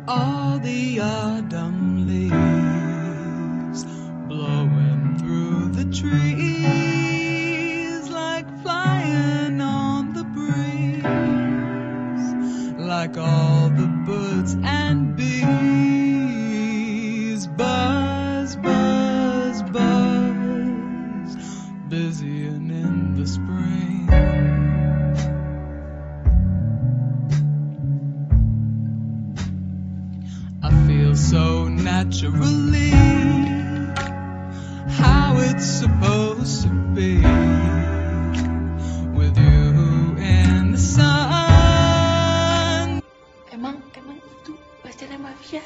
all the autumn leaves blowing through the trees like flying on the breeze, like all the birds and bees buzz, buzz, buzz, busying in the spring. I feel so naturally how it's supposed to be with you in the sun. Emang itu pacarnya Mafia?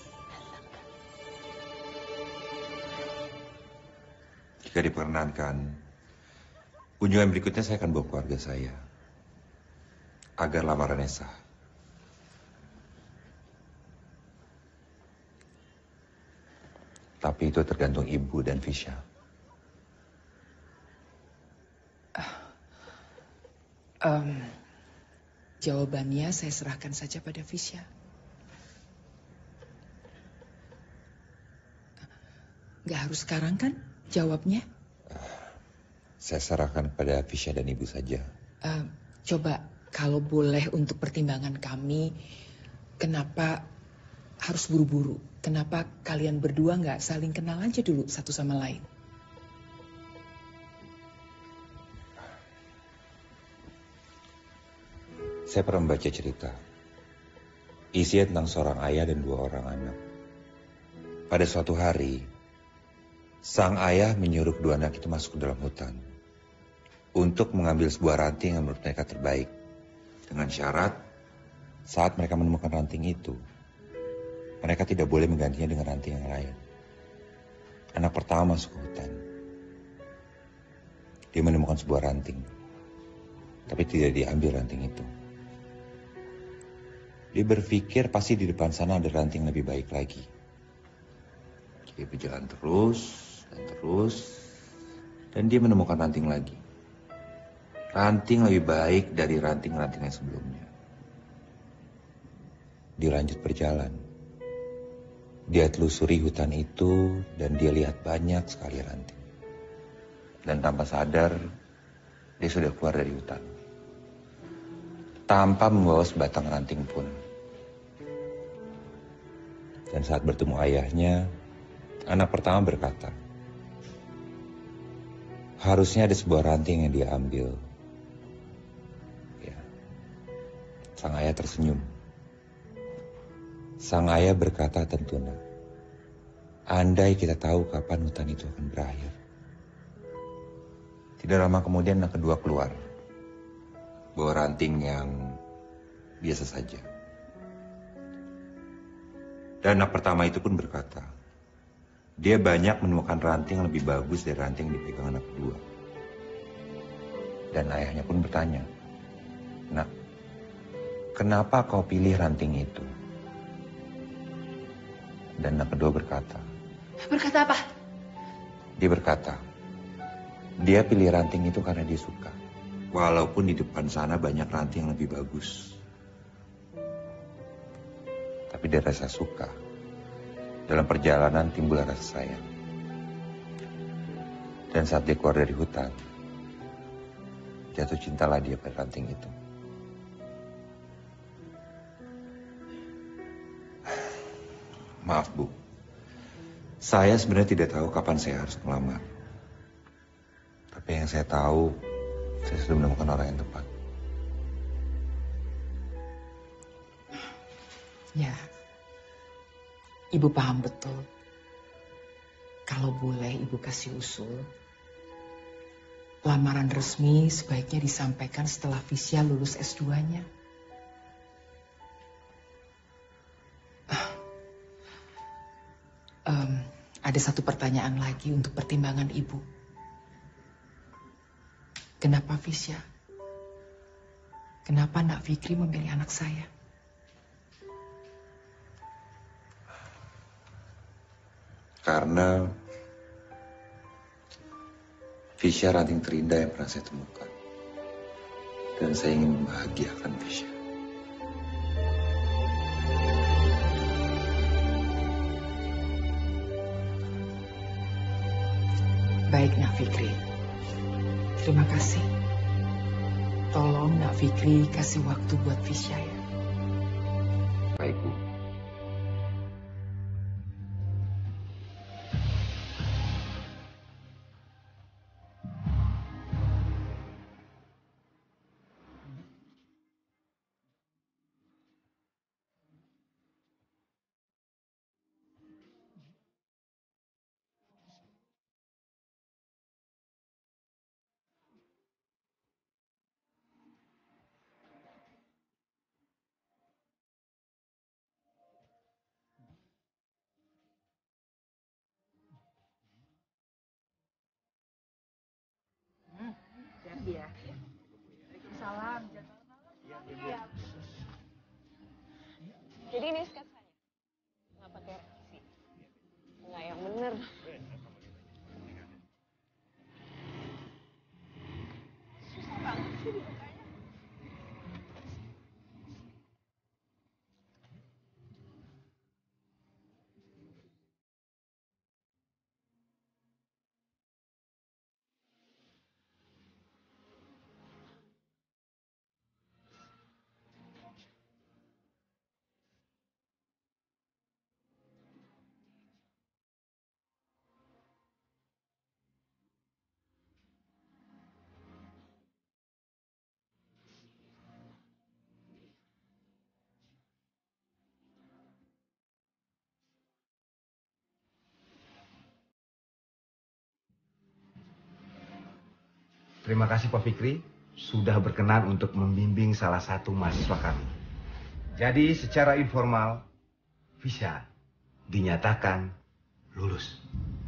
Jika diperkenankan, kunjungan berikutnya saya akan bawa keluarga saya agar lamarannya sah. Tapi itu tergantung ibu dan Fisya. Jawabannya saya serahkan saja pada Fisya. Gak harus sekarang kan jawabnya? Saya serahkan pada Fisya dan ibu saja. Coba kalau boleh untuk pertimbangan kami, kenapa harus buru-buru? Kenapa kalian berdua nggak saling kenal aja dulu satu sama lain? Saya pernah membaca cerita. Isinya tentang seorang ayah dan dua orang anak. Pada suatu hari, sang ayah menyuruh kedua anak itu masuk ke dalam hutan untuk mengambil sebuah ranting yang menurut mereka terbaik. Dengan syarat, saat mereka menemukan ranting itu, mereka tidak boleh menggantinya dengan ranting yang lain. Anak pertama masuk ke hutan. Dia menemukan sebuah ranting, tapi tidak diambil ranting itu. Dia berpikir pasti di depan sana ada ranting lebih baik lagi. Dia berjalan terus, dan dia menemukan ranting lagi. Ranting lebih baik dari ranting-ranting yang sebelumnya. Dia lanjut berjalan. Dia telusuri hutan itu dan dia lihat banyak sekali ranting. Dan tanpa sadar, dia sudah keluar dari hutan. Tanpa membawa sebatang ranting pun. Dan saat bertemu ayahnya, anak pertama berkata, harusnya ada sebuah ranting yang dia ambil. Ya. Sang ayah tersenyum. Sang ayah berkata tentu nak, andai kita tahu kapan hutan itu akan berakhir. Tidak lama kemudian anak kedua keluar, bawa ranting yang biasa saja. Dan anak pertama itu pun berkata, dia banyak menemukan ranting yang lebih bagus dari ranting yang dipegang anak kedua. Dan ayahnya pun bertanya, nak, kenapa kau pilih ranting itu? Dan anak kedua berkata. Berkata apa? Dia berkata, dia pilih ranting itu karena dia suka. Walaupun di depan sana banyak ranting yang lebih bagus. Tapi dia rasa suka. Dalam perjalanan timbul rasa sayang. Dan saat dia keluar dari hutan, jatuh cintalah dia pada ranting itu. Maaf Bu, saya sebenarnya tidak tahu kapan saya harus melamar. Tapi yang saya tahu, saya sudah menemukan orang yang tepat. Ya, Ibu paham betul. Kalau boleh Ibu kasih usul, lamaran resmi sebaiknya disampaikan setelah Fisya lulus S2-nya. Ada satu pertanyaan lagi untuk pertimbangan Ibu. Kenapa Fisya? Kenapa Nak Fikri memilih anak saya? Karena Fisya ranting terindah yang pernah saya temukan. Dan saya ingin membahagiakan Fisya. Baik, Nak Fikri. Terima kasih. Tolong Nak Fikri kasih waktu buat Fisya ya. Baik, Bu. Jadi ini sketsanya, nggak pakai reaksi, nggak yang bener. Susah banget sih dibukanya. Terima kasih Pak Fikri sudah berkenan untuk membimbing salah satu mahasiswa kami. Jadi secara informal, Fisya dinyatakan lulus.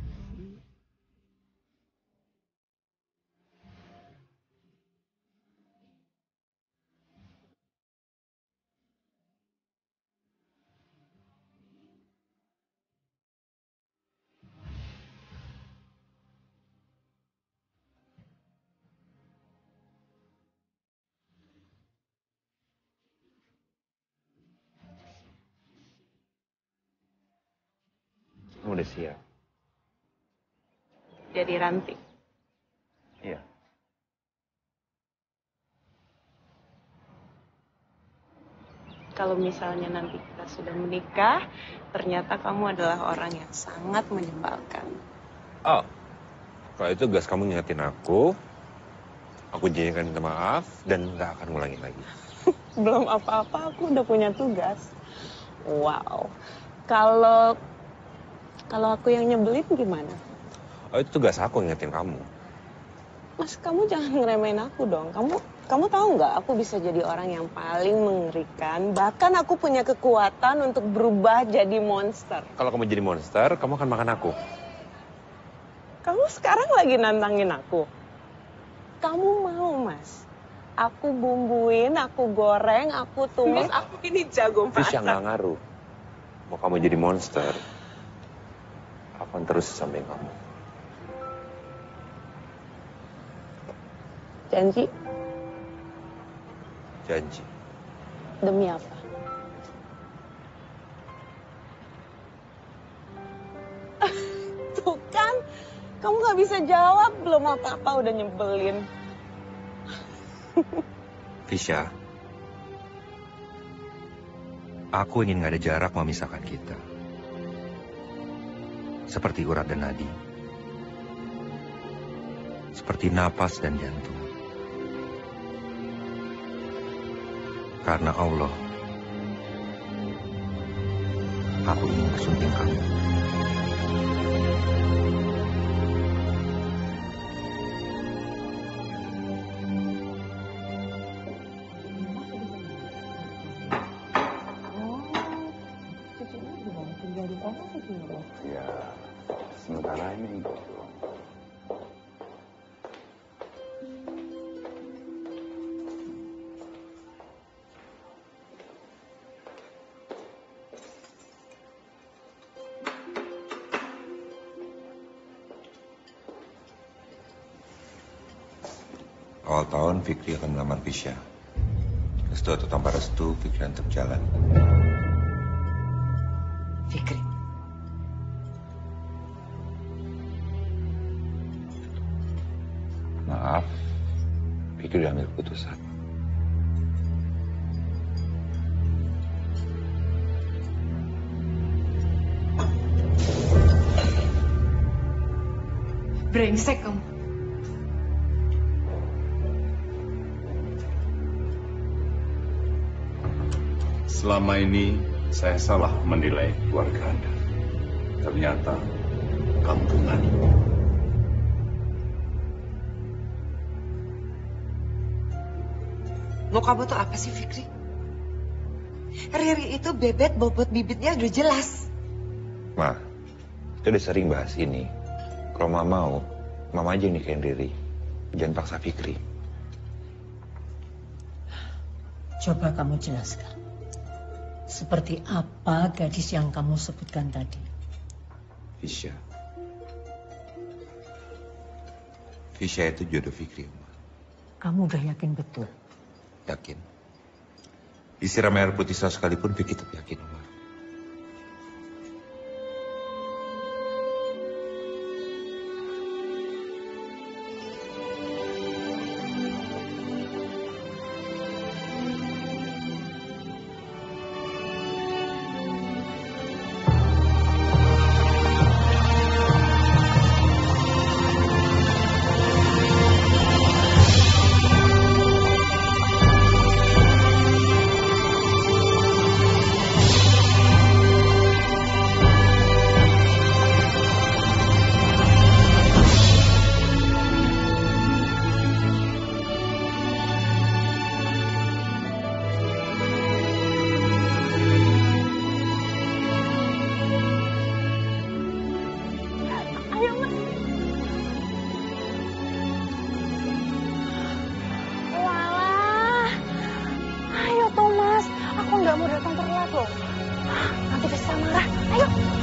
Kamu udah siap? Jadi ranting. Iya. Kalau misalnya nanti kita sudah menikah, ternyata kamu adalah orang yang sangat menyebalkan. Oh, kalau itu gas kamu ngingetin aku janjikan minta maaf dan nggak akan ngulangin lagi. Belum apa-apa, aku udah punya tugas. Wow. Kalau aku yang nyebelin gimana? Oh, itu tugas aku ngingetin kamu. Mas, kamu jangan ngeremehin aku dong. Kamu tahu nggak? Aku bisa jadi orang yang paling mengerikan. Bahkan aku punya kekuatan untuk berubah jadi monster. Kalau kamu jadi monster, kamu akan makan aku. Kamu sekarang lagi nantangin aku. Kamu mau, Mas? Aku bumbuin, aku goreng, aku tumis, aku ini jago masak. Fisya nggak ngaruh. Mau kamu jadi monster, akan terus sampai kamu. Janji? Janji. Demi apa? Tuh kan, kamu gak bisa jawab, belum apa-apa udah nyebelin. Fisya, aku ingin gak ada jarak memisahkan kita. Seperti urat dan nadi. Seperti napas dan jantung. Karena Allah, aku ingin bersunting kamu. Ya, sementara ini enggak. Awal tahun Fikri akan melamar Fisya. Restu atau tanpa restu, Fikri tetap jalan. Fikri. Fikri udah ambil keputusan. Brengsek kamu. Selama ini saya salah menilai keluarga Anda. Ternyata kampungan. Mau kamu tuh apa sih, Fikri? Riri itu bebet bobot bibitnya udah jelas. Ma, kita udah sering bahas ini. Kalau Mama mau, Mama aja yang nikahin Riri. Jangan paksa Fikri. Coba kamu jelaskan. Seperti apa gadis yang kamu sebutkan tadi? Fisya. Fisya itu jodoh Fikri, Ma. Kamu udah yakin betul? Yakin. Disiram air putih sekalipun Fikri tetap yakin, Ma. Ayo, Mas. Walah. Ayo, Thomas. Aku nggak mau datang terlambat loh. Nanti bisa marah. Ayo.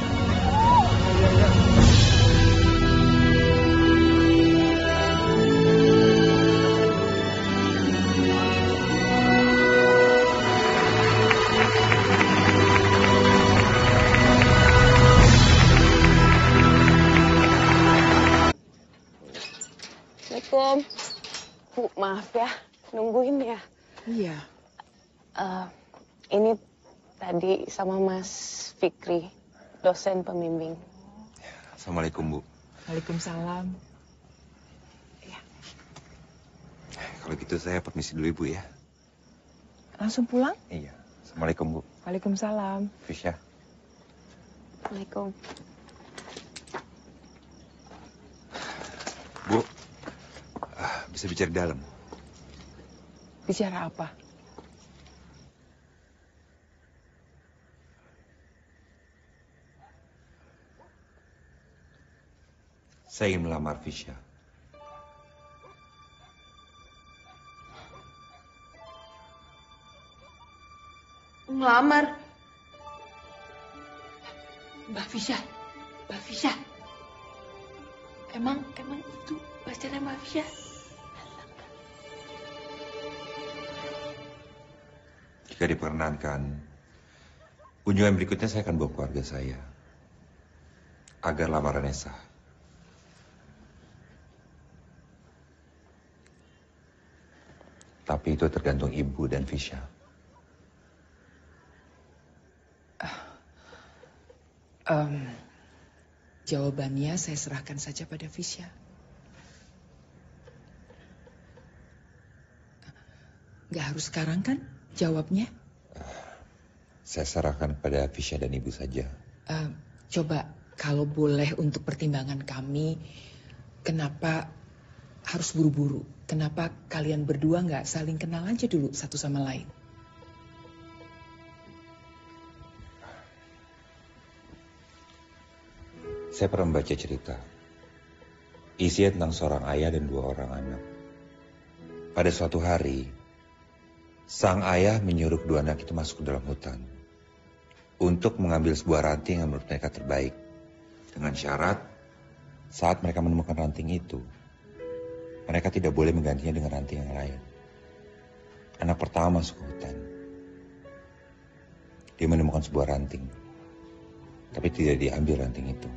Assalamualaikum. Bu, maaf ya, nungguin ya. Iya. Ini tadi sama Mas Fikri, dosen pembimbing. Assalamualaikum, Bu. Waalaikumsalam. Kalau gitu saya permisi dulu, Ibu ya. Langsung pulang? Iya. Assalamualaikum, Bu. Waalaikumsalam. Fisya. Assalamualaikum. Bu, bisa bicara di dalam. Bicara apa? Saya ingin melamar Fisya. Ngelamar. Mbak Fisya. Mbak Fisya. Emang itu pacarnya Mbak Fisya? Jika diperkenankan, kunjungan berikutnya saya akan bawa keluarga saya. Agar lamarannya sah. Tapi itu tergantung Ibu dan Fisya. Jawabannya saya serahkan saja pada Fisya. Nggak harus sekarang kan jawabnya? Saya serahkan pada Fisya dan Ibu saja. Coba kalau boleh untuk pertimbangan kami, kenapa harus buru-buru? Kenapa kalian berdua nggak saling kenal aja dulu satu sama lain? Saya pernah membaca cerita. Isinya tentang seorang ayah dan dua orang anak. Pada suatu hari, sang ayah menyuruh kedua anak itu masuk ke dalam hutan. Untuk mengambil sebuah ranting yang menurut mereka terbaik. Dengan syarat, saat mereka menemukan ranting itu, mereka tidak boleh menggantinya dengan ranting yang lain. Anak pertama masuk ke hutan. Dia menemukan sebuah ranting. Tapi tidak diambil ranting itu.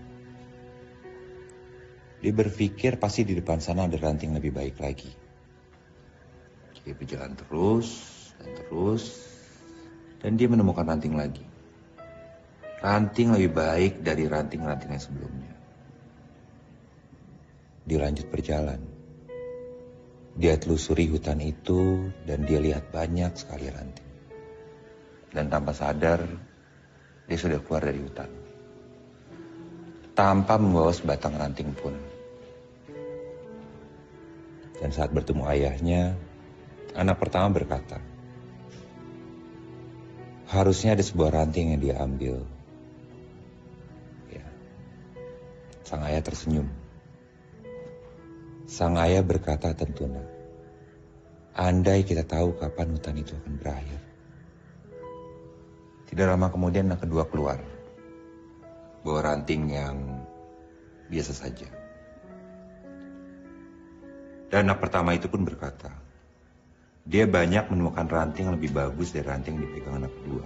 Dia berpikir pasti di depan sana ada ranting lebih baik lagi. Dia berjalan terus dan terus, dan dia menemukan ranting lagi. Ranting lebih baik dari ranting-ranting yang sebelumnya. Dia lanjut berjalan. Dia telusuri hutan itu dan dia lihat banyak sekali ranting. Dan tanpa sadar, dia sudah keluar dari hutan. Tanpa membawa sebatang ranting pun. Dan saat bertemu ayahnya, anak pertama berkata, harusnya ada sebuah ranting yang dia ambil. Ya. Sang ayah tersenyum. Sang ayah berkata tentuna, andai kita tahu kapan hutan itu akan berakhir. Tidak lama kemudian anak kedua keluar, bawa ranting yang biasa saja. Dan anak pertama itu pun berkata, dia banyak menemukan ranting yang lebih bagus dari ranting yang dipegang anak kedua.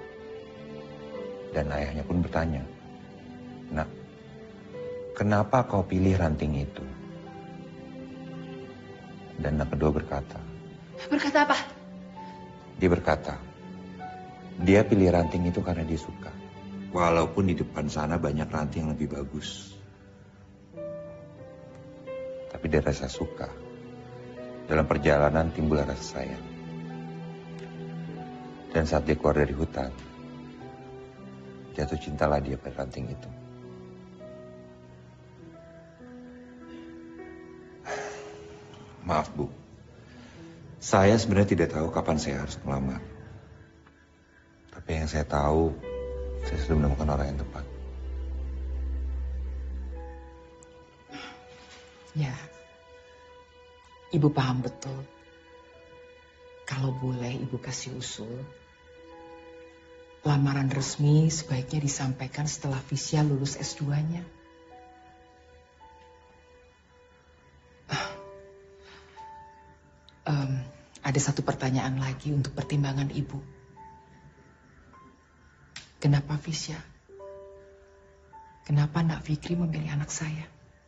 Dan ayahnya pun bertanya, nak, kenapa kau pilih ranting itu? Dan anak kedua berkata, Berkata apa? dia berkata, dia pilih ranting itu karena dia suka. Walaupun di depan sana banyak ranting yang lebih bagus. Tapi dari rasa suka, dalam perjalanan timbul rasa sayang. Dan saat dia keluar dari hutan, jatuh cintalah dia pada ranting itu. Maaf Bu, saya sebenarnya tidak tahu kapan saya harus melamar. Tapi yang saya tahu, saya sudah menemukan orang yang tepat. Ya, Ibu paham betul. Kalau boleh Ibu kasih usul, lamaran resmi sebaiknya disampaikan setelah Visya lulus S2-nya. Ada satu pertanyaan lagi untuk pertimbangan Ibu. Kenapa Visya? Kenapa Nak Fikri memilih anak saya?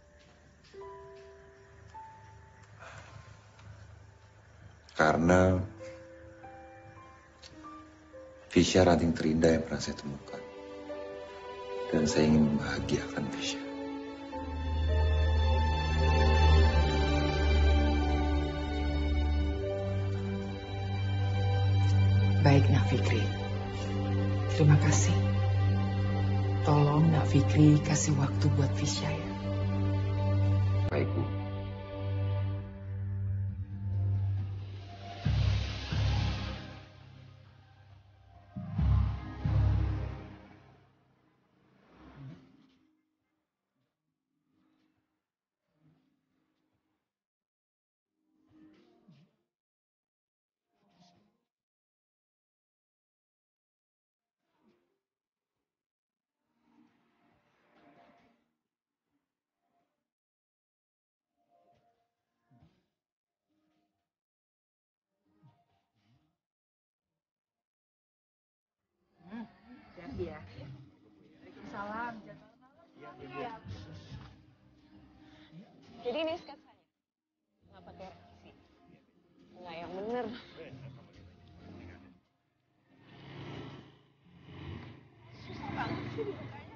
Karena Visya ranting terindah yang pernah saya temukan. Dan saya ingin membahagiakan Visya. Baik Nak Fikri. Terima kasih. Tolong Nak Fikri kasih waktu buat Visya ya. Baik Bu. Jadi ini sketsanya. Nggak pakai revisi. Nggak yang bener. Susah banget sih dibukanya.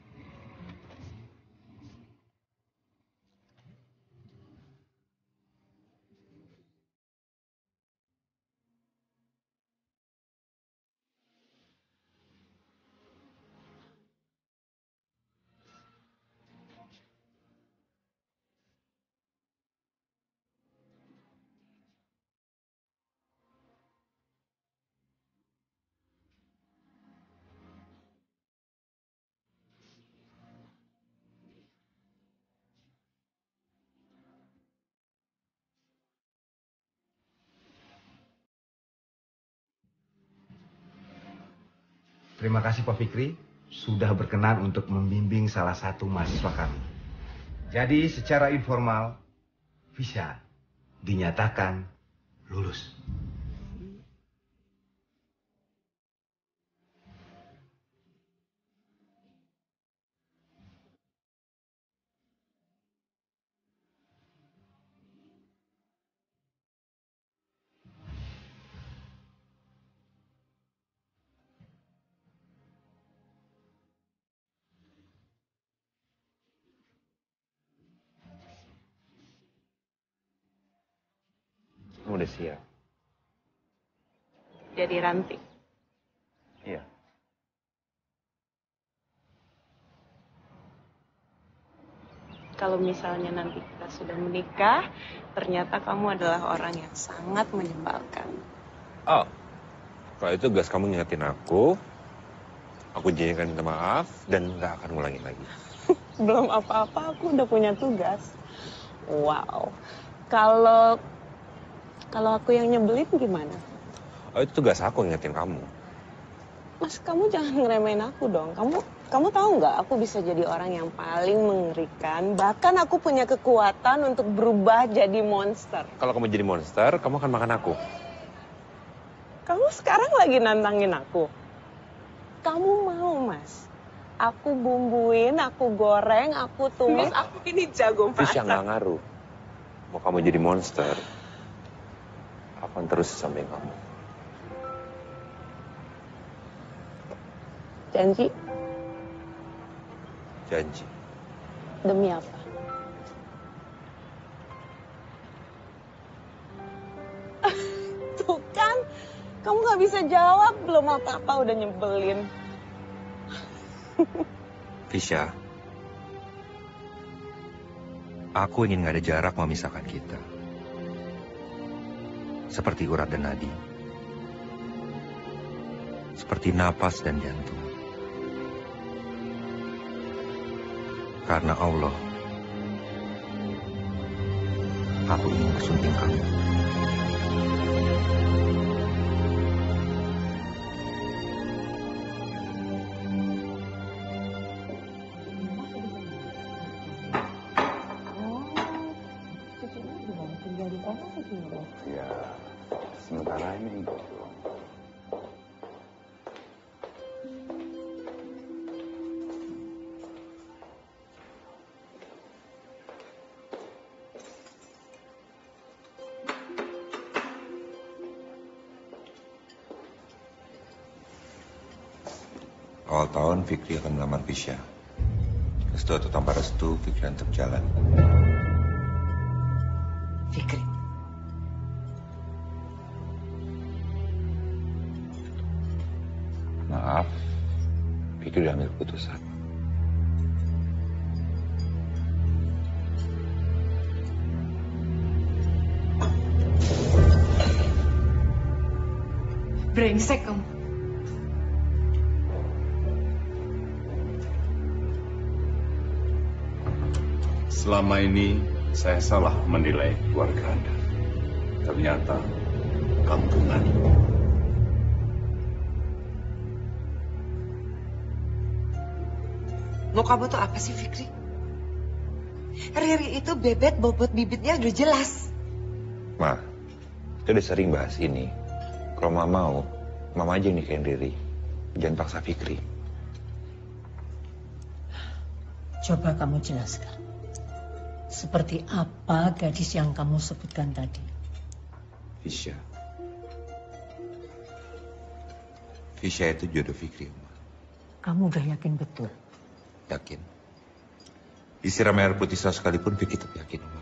Terima kasih Pak Fikri sudah berkenan untuk membimbing salah satu mahasiswa kami. Jadi secara informal, Visya dinyatakan lulus. udah siap. Jadi ranting. Iya. Kalau misalnya nanti kita sudah menikah, ternyata kamu adalah orang yang sangat menyebalkan. Oh, kalau itu gas kamu ngingetin aku janji akan minta maaf dan nggak akan ngulangin lagi. Belum apa-apa, aku udah punya tugas. Wow. Kalau aku yang nyebelin gimana? Oh, itu tugas aku ngingetin kamu. Mas, kamu jangan ngeremehin aku dong. Kamu tahu nggak? Aku bisa jadi orang yang paling mengerikan. Bahkan aku punya kekuatan untuk berubah jadi monster. Kalau kamu jadi monster, kamu akan makan aku. Kamu sekarang lagi nantangin aku. Kamu mau, Mas? Aku bumbuin, aku goreng, aku tumis, aku ini jago masak. Fisya nggak ngaruh. Mau kamu jadi monster, aku akan terus samping kamu. Janji? Janji. Demi apa? Tuh kan, kamu gak bisa jawab, belum apa-apa udah nyebelin. Fisya, aku ingin gak ada jarak memisahkan kita. Seperti urat dan nadi. Seperti napas dan jantung. Karena Allah, aku ingin bersunting kamu. Ya, sementara ini gitu. Awal tahun Fikri akan melamar Fisya. Restu atau tanpa restu, Fikri tetap jalan. Fikri. Maaf, Fikri udah ambil keputusan. Brengsek kamu. Selama ini saya salah menilai keluarga Anda. Ternyata kampungan. Mau kamu tuh apa sih, Fikri? Riri itu bebet bobot bibitnya udah jelas. Ma, kita udah sering bahas ini. Kalau Mama mau, Mama aja yang nikahin Riri. Jangan paksa Fikri. Coba kamu jelaskan. Seperti apa gadis yang kamu sebutkan tadi? Fisya. Fisya itu jodoh Fikri, Ma. Kamu udah yakin betul? Yakin. Disiram air putih sekalipun Fikri tetap yakin, Ma.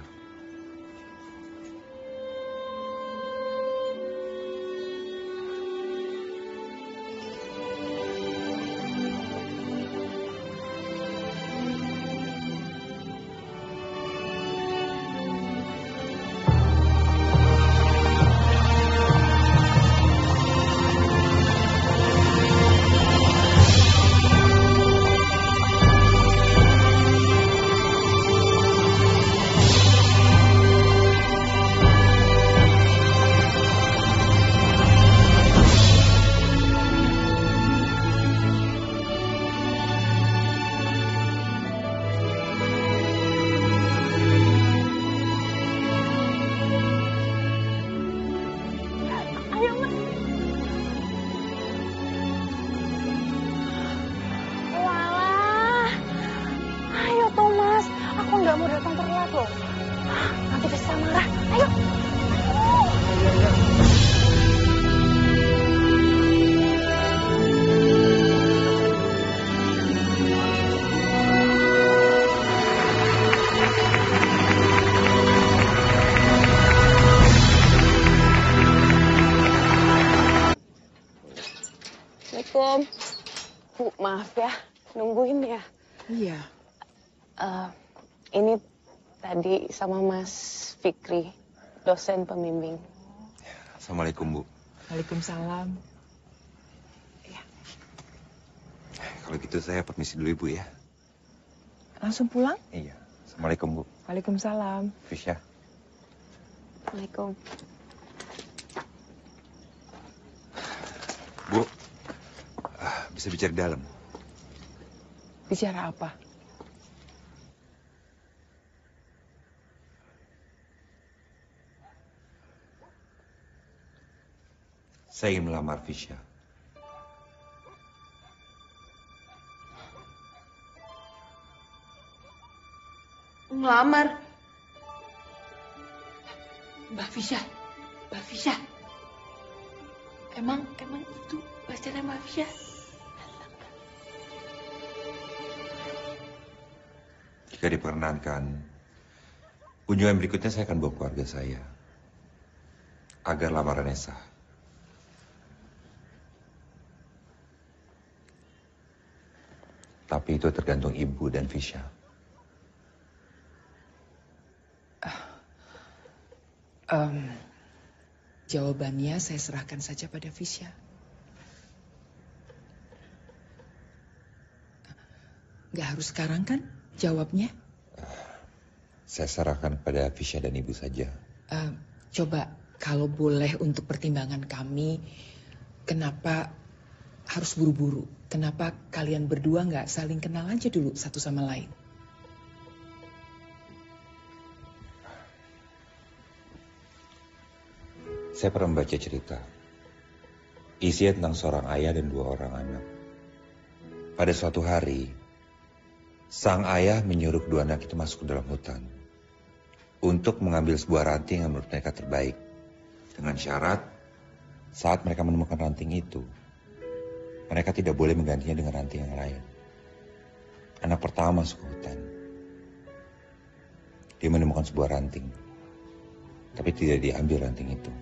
Maaf ya, nungguin ya. Iya. Ini tadi sama Mas Fikri, dosen pembimbing. Assalamualaikum, Bu. Waalaikumsalam. Kalau gitu saya permisi dulu, Ibu ya. Langsung pulang? Iya. Assalamualaikum, Bu. Waalaikumsalam. Fisya. Assalamualaikum. Bu, bisa bicara di dalam. Bicara apa? Saya ingin melamar Fisya. Ngelamar? Mbak Fisya, Mbak Fisya. Emang itu pacarnya Mbak Fisya? Jika diperkenankan, kunjungan berikutnya saya akan bawa keluarga saya. Agar lamarannya sah. Tapi itu tergantung Ibu dan Fisya. Jawabannya saya serahkan saja pada Fisya. Nggak harus sekarang kan jawabnya? Saya serahkan pada Fisya dan Ibu saja. Coba kalau boleh untuk pertimbangan kami, kenapa harus buru-buru? Kenapa kalian berdua nggak saling kenal aja dulu satu sama lain? Saya pernah membaca cerita. Isinya tentang seorang ayah dan dua orang anak. Pada suatu hari, sang ayah menyuruh kedua anak itu masuk ke dalam hutan untuk mengambil sebuah ranting yang menurut mereka terbaik. Dengan syarat, saat mereka menemukan ranting itu, mereka tidak boleh menggantinya dengan ranting yang lain. Anak pertama masuk ke hutan. Dia menemukan sebuah ranting, tapi tidak diambil ranting itu.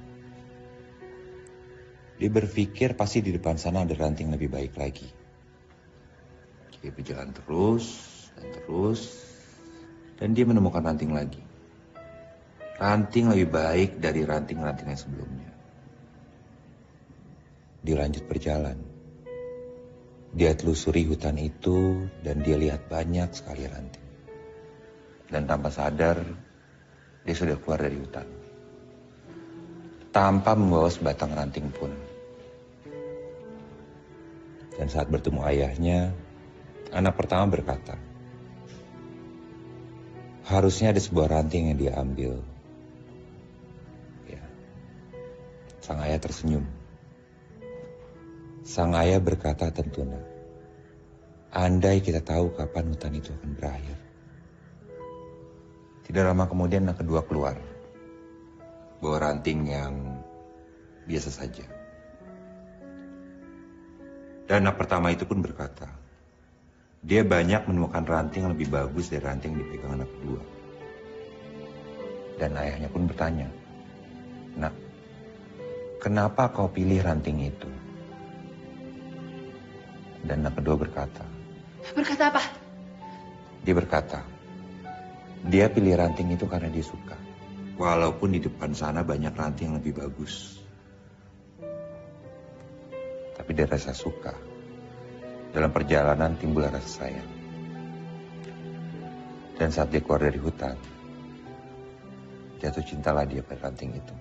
Dia berpikir pasti di depan sana ada ranting lebih baik lagi. Dia berjalan terus, dan dia menemukan ranting lagi. Ranting lebih baik dari ranting-ranting yang sebelumnya. Dia lanjut berjalan. Dia telusuri hutan itu dan dia lihat banyak sekali ranting. Dan tanpa sadar, dia sudah keluar dari hutan. Tanpa membawa sebatang ranting pun. Dan saat bertemu ayahnya, anak pertama berkata, harusnya ada sebuah ranting yang dia ambil. Ya. Sang ayah tersenyum. Sang ayah berkata tentuna, andai kita tahu kapan hutan itu akan berakhir. Tidak lama kemudian anak kedua keluar, bawa ranting yang biasa saja. Dan anak pertama itu pun berkata, dia banyak menemukan ranting yang lebih bagus dari ranting yang dipegang anak kedua. Dan ayahnya pun bertanya, nak, kenapa kau pilih ranting itu? Dan anak kedua berkata. Berkata apa? Dia berkata, dia pilih ranting itu karena dia suka. Walaupun di depan sana banyak ranting yang lebih bagus. Tapi dia rasa suka. Dalam perjalanan timbul rasa sayang. Dan saat dia keluar dari hutan, jatuh cintalah dia pada ranting itu.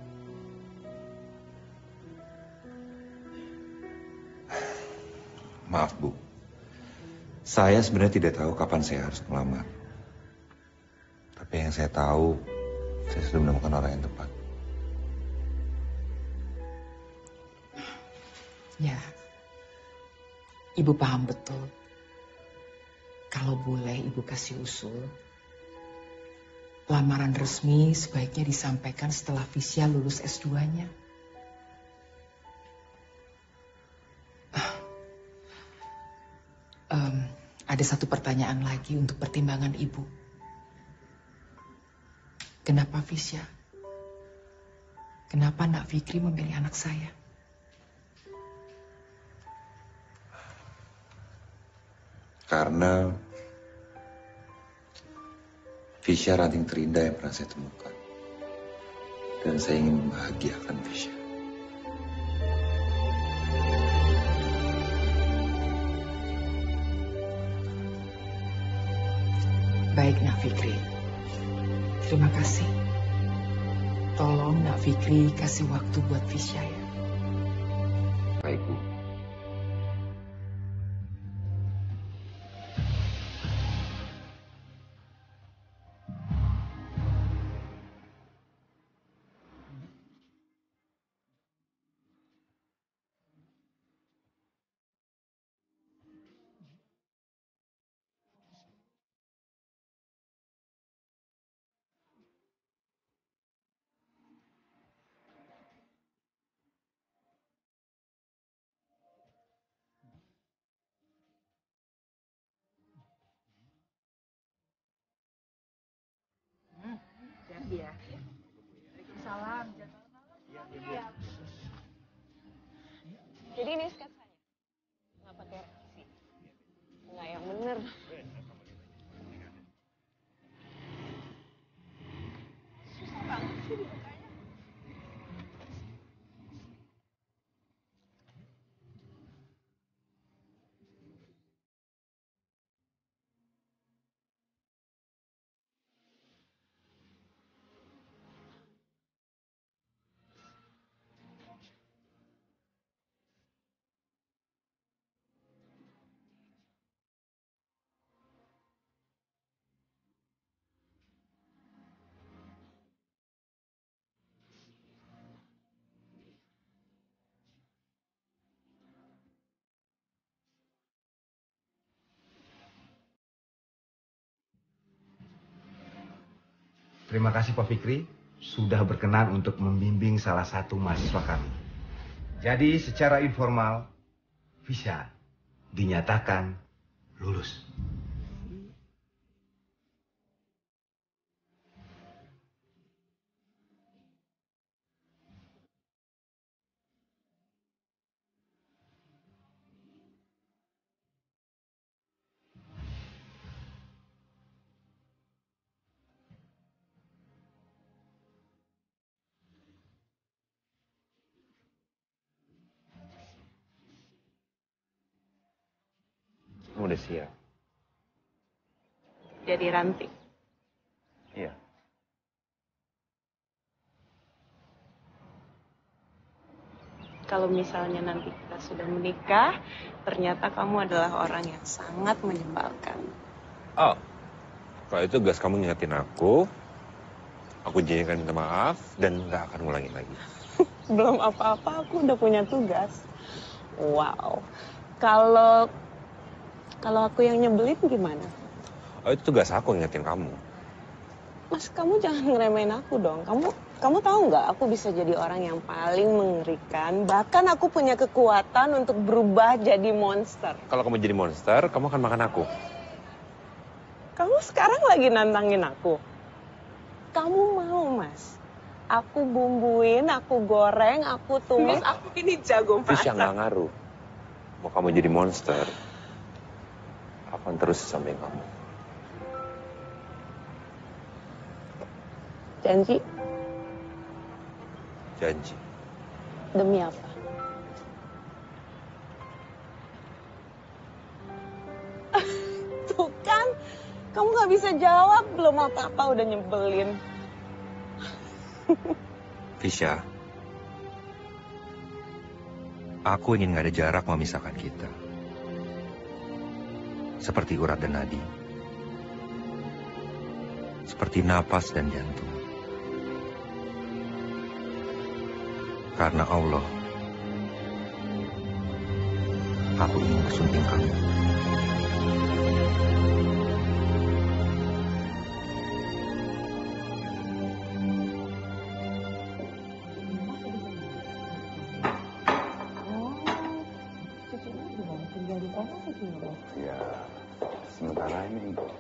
Maaf, Bu. Saya sebenarnya tidak tahu kapan saya harus melamar. Tapi yang saya tahu, saya sudah menemukan orang yang tepat. Ya, Ibu paham betul. Kalau boleh Ibu kasih usul, lamaran resmi sebaiknya disampaikan setelah Fisya lulus S2-nya. Ada satu pertanyaan lagi untuk pertimbangan Ibu. Kenapa Fisya? Kenapa Nak Fikri memilih anak saya? Karena Fisya ranting terindah yang pernah saya temukan. Dan saya ingin membahagiakan Fisya. Baik, Nak Fikri. Terima kasih. Tolong Nak Fikri kasih waktu buat Fisya ya. Baik, Bu. Iya. Waalaikumsalam. Jadi ini sketsanya. Nggak pakai reaksi. Nggak yang bener. Susah banget sih dibukanya. Terima kasih Pak Fikri sudah berkenan untuk membimbing salah satu mahasiswa kami. Jadi secara informal, Fisya dinyatakan lulus. Kamu udah siap? Jadi ranting. Iya. Kalau misalnya nanti kita sudah menikah, ternyata kamu adalah orang yang sangat menyebalkan. Oh, kalau itu gas kamu ngingetin aku janjikan minta maaf dan nggak akan ngulangin lagi. Belum apa-apa, aku udah punya tugas. Wow. Kalau aku yang nyebelin gimana? Oh, itu tugas aku ngingetin kamu. Mas, kamu jangan ngeremehin aku dong. Kamu tahu nggak? Aku bisa jadi orang yang paling mengerikan. Bahkan aku punya kekuatan untuk berubah jadi monster. Kalau kamu jadi monster, kamu akan makan aku. Kamu sekarang lagi nantangin aku. Kamu mau, Mas? Aku bumbuin, aku goreng, aku tumis, aku ini jago masak. Fisya nggak ngaruh. Mau kamu jadi monster, akan terus sampai kamu. Janji? Janji. Demi apa? Tuh kan, kamu gak bisa jawab, belum apa-apa udah nyebelin. Fisya, aku ingin gak ada jarak memisahkan kita. Seperti urat dan nadi. Seperti napas dan jantung. Karena Allah, aku ingin bersunting kamu. Ya, sementara ini enggak.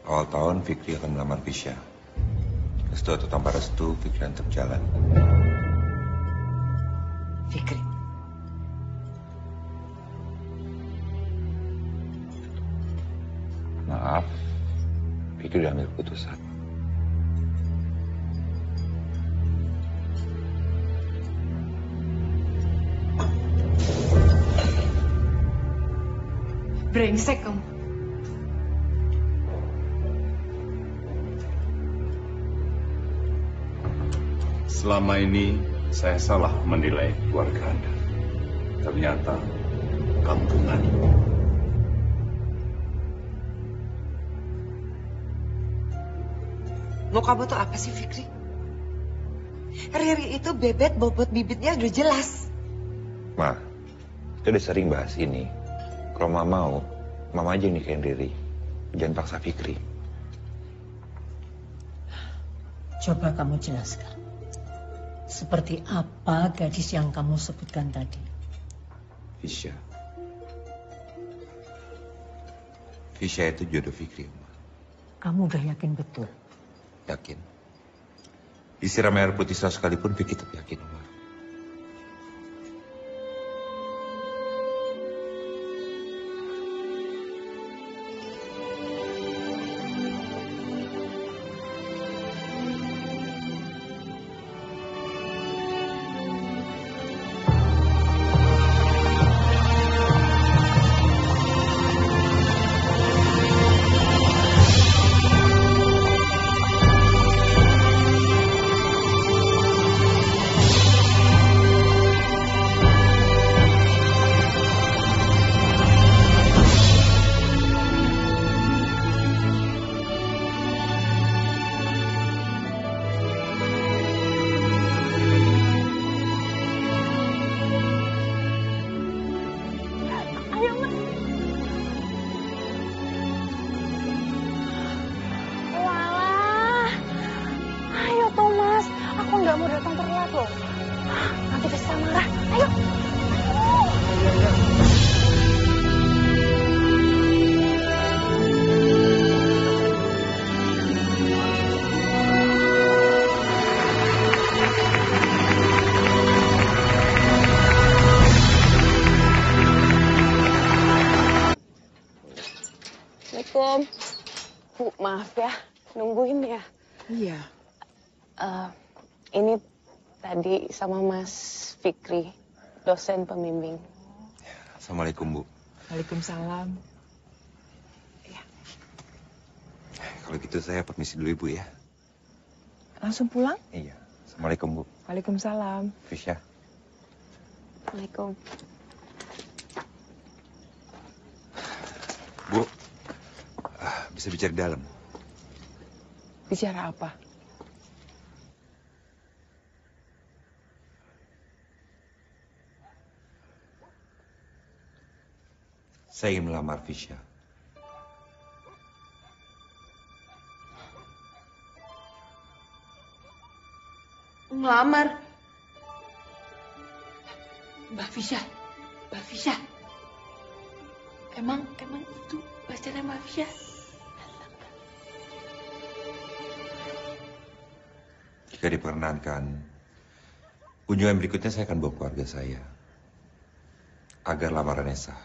Awal tahun Fikri akan melamar Fisya. Restu atau tanpa restu, Fikri akan tetap jalan. Fikri. Maaf, Fikri udah ambil keputusan. Brengsek kamu. Selama ini saya salah menilai keluarga Anda. Ternyata kampungan. Mau kamu tuh apa sih, Fikri? Riri itu bebet bobot bibitnya udah jelas. Ma, kita udah sering bahas ini. Kalau Mama mau, Mama aja yang nikahin Riri. Jangan paksa Fikri. Coba kamu jelaskan. Seperti apa gadis yang kamu sebutkan tadi? Fisya. Fisya itu jodoh Fikri, Ma. Kamu udah yakin betul? Yakin. Disiram air putih sekalipun Fikri tetap yakin, Ma. Assalamualaikum. Bu, maaf ya, nungguin ya. Iya. Ini tadi sama Mas Fikri, dosen pembimbing. Assalamualaikum, Bu. Waalaikumsalam. Ya. Kalau gitu saya permisi dulu, Ibu ya. Langsung pulang? Iya. Assalamualaikum, Bu. Waalaikumsalam. Fisya. Assalamualaikum. Bu, bisa bicara di dalam. Bicara apa? Saya ingin melamar Fisya. Ngelamar. Mbak Fisya. Mbak Fisya. Emang itu pacarnya Mbak Fisya? Jika diperkenankan, kunjungan berikutnya saya akan bawa keluarga saya. Agar lamarannya sah.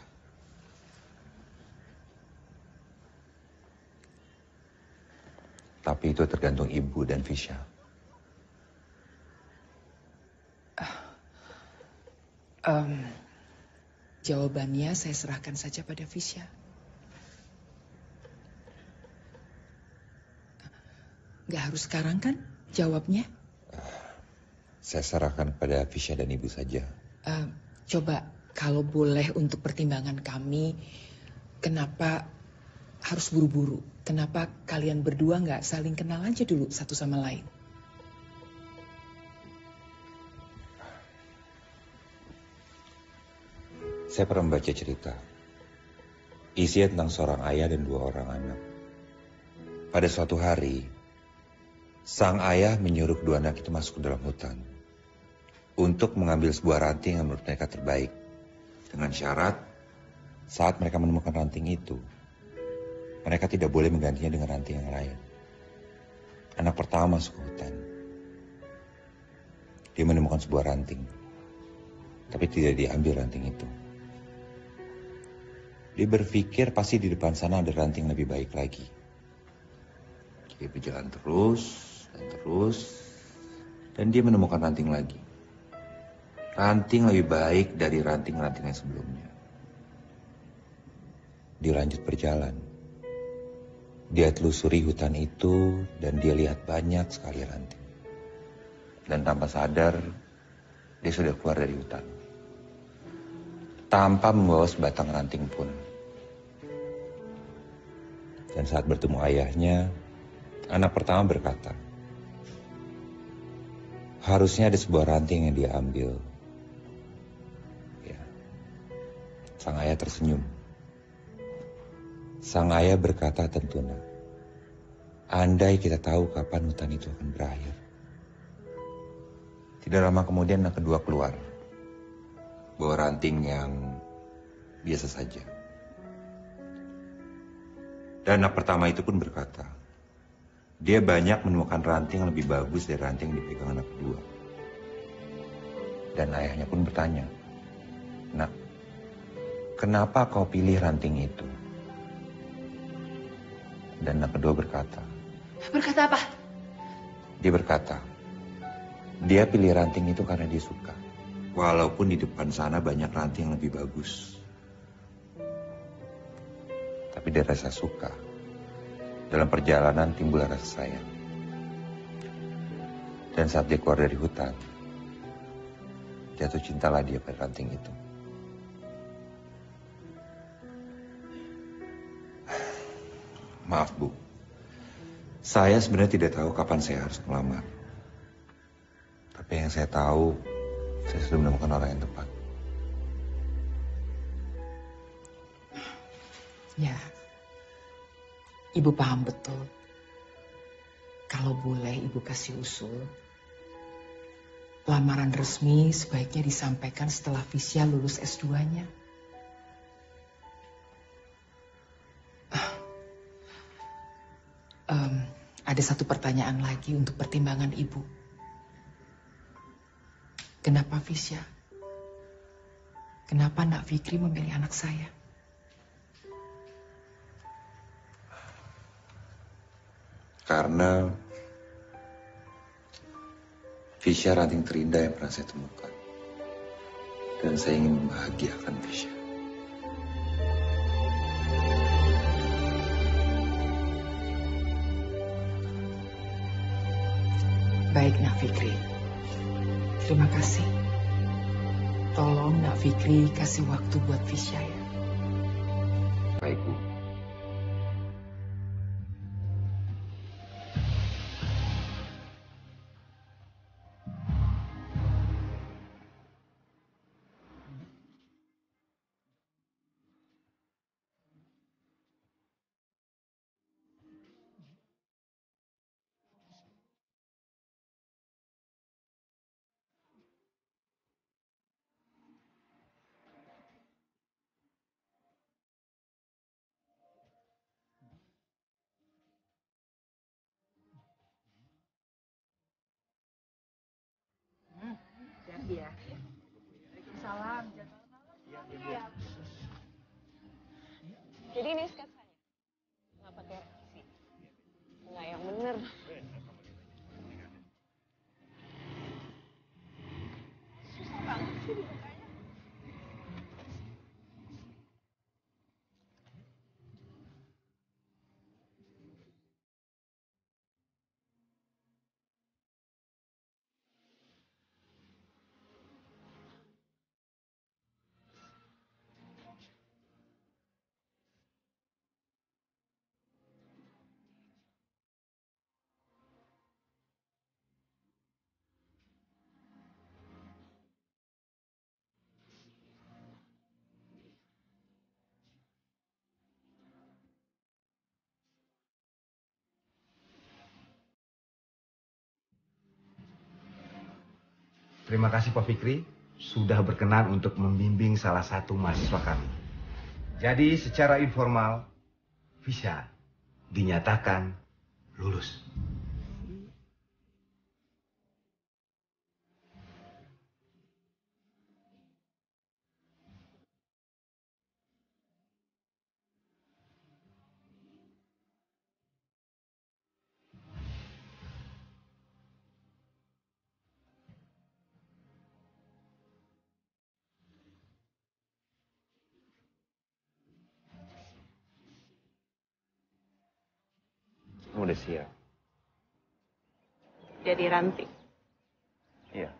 Tapi itu tergantung Ibu dan Fisya. Jawabannya saya serahkan saja pada Fisya. Gak harus sekarang kan jawabnya? Saya serahkan pada Fisya dan Ibu saja. Coba kalau boleh untuk pertimbangan kami, kenapa harus buru-buru? Kenapa kalian berdua nggak saling kenal aja dulu satu sama lain? Saya pernah membaca cerita. Isinya tentang seorang ayah dan dua orang anak. Pada suatu hari, sang ayah menyuruh kedua anak itu masuk ke dalam hutan. Untuk mengambil sebuah ranting yang menurut mereka terbaik. Dengan syarat, saat mereka menemukan ranting itu, mereka tidak boleh menggantinya dengan ranting yang lain. Anak pertama masuk ke hutan. Dia menemukan sebuah ranting, tapi tidak diambil ranting itu. Dia berpikir pasti di depan sana ada ranting lebih baik lagi. Dia berjalan terus dan terus, dan dia menemukan ranting lagi. Ranting lebih baik dari ranting-ranting yang sebelumnya. Dia lanjut berjalan. Dia telusuri hutan itu dan dia lihat banyak sekali ranting. Dan tanpa sadar, dia sudah keluar dari hutan. Tanpa membawa sebatang ranting pun. Dan saat bertemu ayahnya, anak pertama berkata, harusnya ada sebuah ranting yang dia ambil. Ya. Sang ayah tersenyum. Sang ayah berkata tentuna, andai kita tahu kapan hutan itu akan berakhir. Tidak lama kemudian anak kedua keluar, bawa ranting yang biasa saja. Dan anak pertama itu pun berkata, dia banyak menemukan ranting yang lebih bagus dari ranting yang dipegang anak kedua. Dan ayahnya pun bertanya, nak, kenapa kau pilih ranting itu? Dan anak kedua berkata, Berkata apa? dia berkata, dia pilih ranting itu karena dia suka. Walaupun di depan sana banyak ranting yang lebih bagus. Tapi dia rasa suka. Dalam perjalanan timbul rasa sayang. Dan saat dia keluar dari hutan, jatuh cintalah dia pada ranting itu. Maaf Bu, saya sebenarnya tidak tahu kapan saya harus melamar. Tapi yang saya tahu, saya sudah menemukan orang yang tepat. Ya, Ibu paham betul. Kalau boleh Ibu kasih usul, lamaran resmi sebaiknya disampaikan setelah Visya lulus S2-nya. Ada satu pertanyaan lagi untuk pertimbangan Ibu. Kenapa Visya? Kenapa Nak Fikri memilih anak saya? Karena Visya ranting terindah yang pernah saya temukan. Dan saya ingin membahagiakan Visya. Baik Nak Fikri. Terima kasih. Tolong Nak Fikri kasih waktu buat Visya ya. Baik Bu. Hati-hati ya. Waalaikumsalam. Jangan malam-malam. Jadi ini sketsanya. Nggak pakai revisi. Nggak yang bener. Susah banget sih dibukanya. Terima kasih Pak Fikri sudah berkenan untuk membimbing salah satu mahasiswa kami. Jadi secara informal, Visya dinyatakan lulus. Kamu udah siap? Jadi ranting. Iya.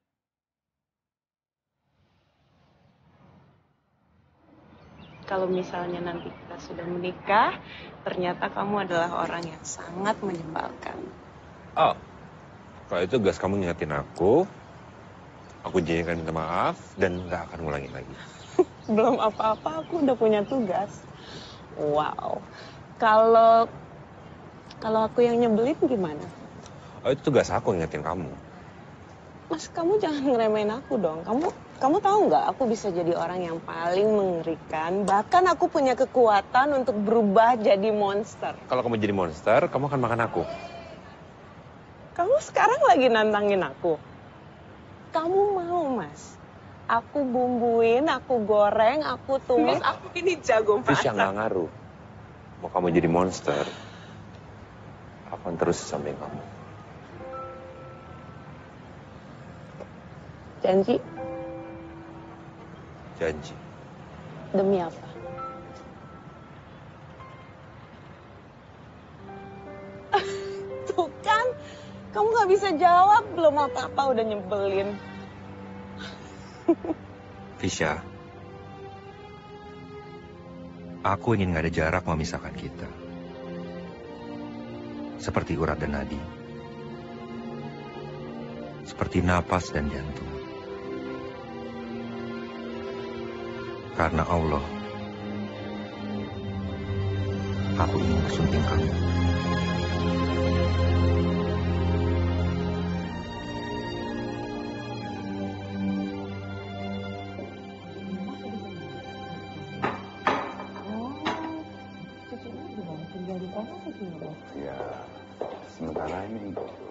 Kalau misalnya nanti kita sudah menikah, ternyata kamu adalah orang yang sangat menyebalkan. Oh, kalau itu gas kamu ngingetin aku janji akan minta maaf dan nggak akan ngulangin lagi. Belum apa-apa, aku udah punya tugas. Wow. Kalau aku yang nyebelin gimana? Oh, itu tugas aku ngingetin kamu. Mas, kamu jangan ngeremehin aku dong. Kamu tahu nggak? Aku bisa jadi orang yang paling mengerikan. Bahkan aku punya kekuatan untuk berubah jadi monster. Kalau kamu jadi monster, kamu akan makan aku. Kamu sekarang lagi nantangin aku. Kamu mau, Mas? Aku bumbuin, aku goreng, aku tumis, aku ini jago masak. Fisya nggak ngaruh. Mau kamu jadi monster, aku akan terus di samping kamu. Janji? Janji. Demi apa? Tuh kan, kamu gak bisa jawab, belum apa-apa udah nyebelin. Fisya, aku ingin gak ada jarak memisahkan kita. Seperti urat dan nadi. Seperti napas dan jantung. Karena Allah, aku ingin bersunting kamu. Ya, sementara ini.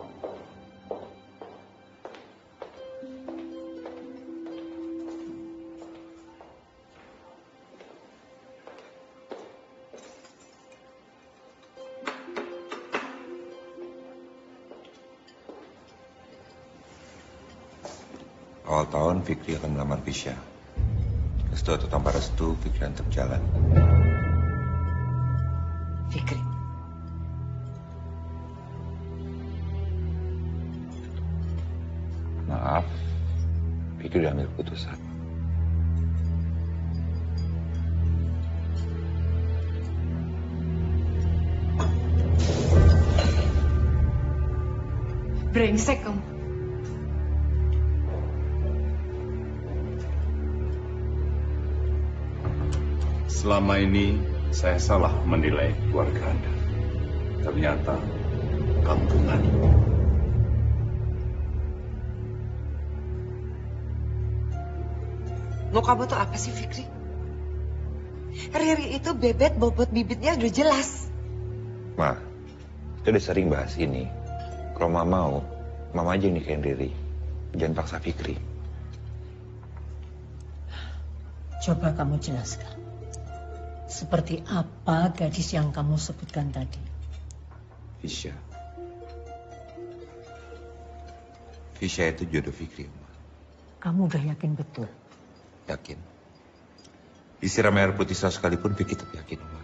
Awal tahun Fikri akan melamar Fisya. Restu atau tanpa restu, Fikri akan tetap jalan. Fikri. Maaf, Fikri udah ambil keputusan. Brengsek kamu. Selama ini saya salah menilai keluarga Anda. Ternyata kampungan. Mau kamu tuh apa sih, Fikri? Riri itu bebet bobot bibitnya udah jelas. Ma, kita udah sering bahas ini. Kalau Mama mau, Mama aja yang nikahin Riri. Jangan paksa Fikri. Coba kamu jelaskan. Seperti apa gadis yang kamu sebutkan tadi? Fisya. Fisya itu jodoh Fikri, Ma. Kamu udah yakin betul? Yakin. Disiram air putih sekalipun Fikri tetap yakin, Ma.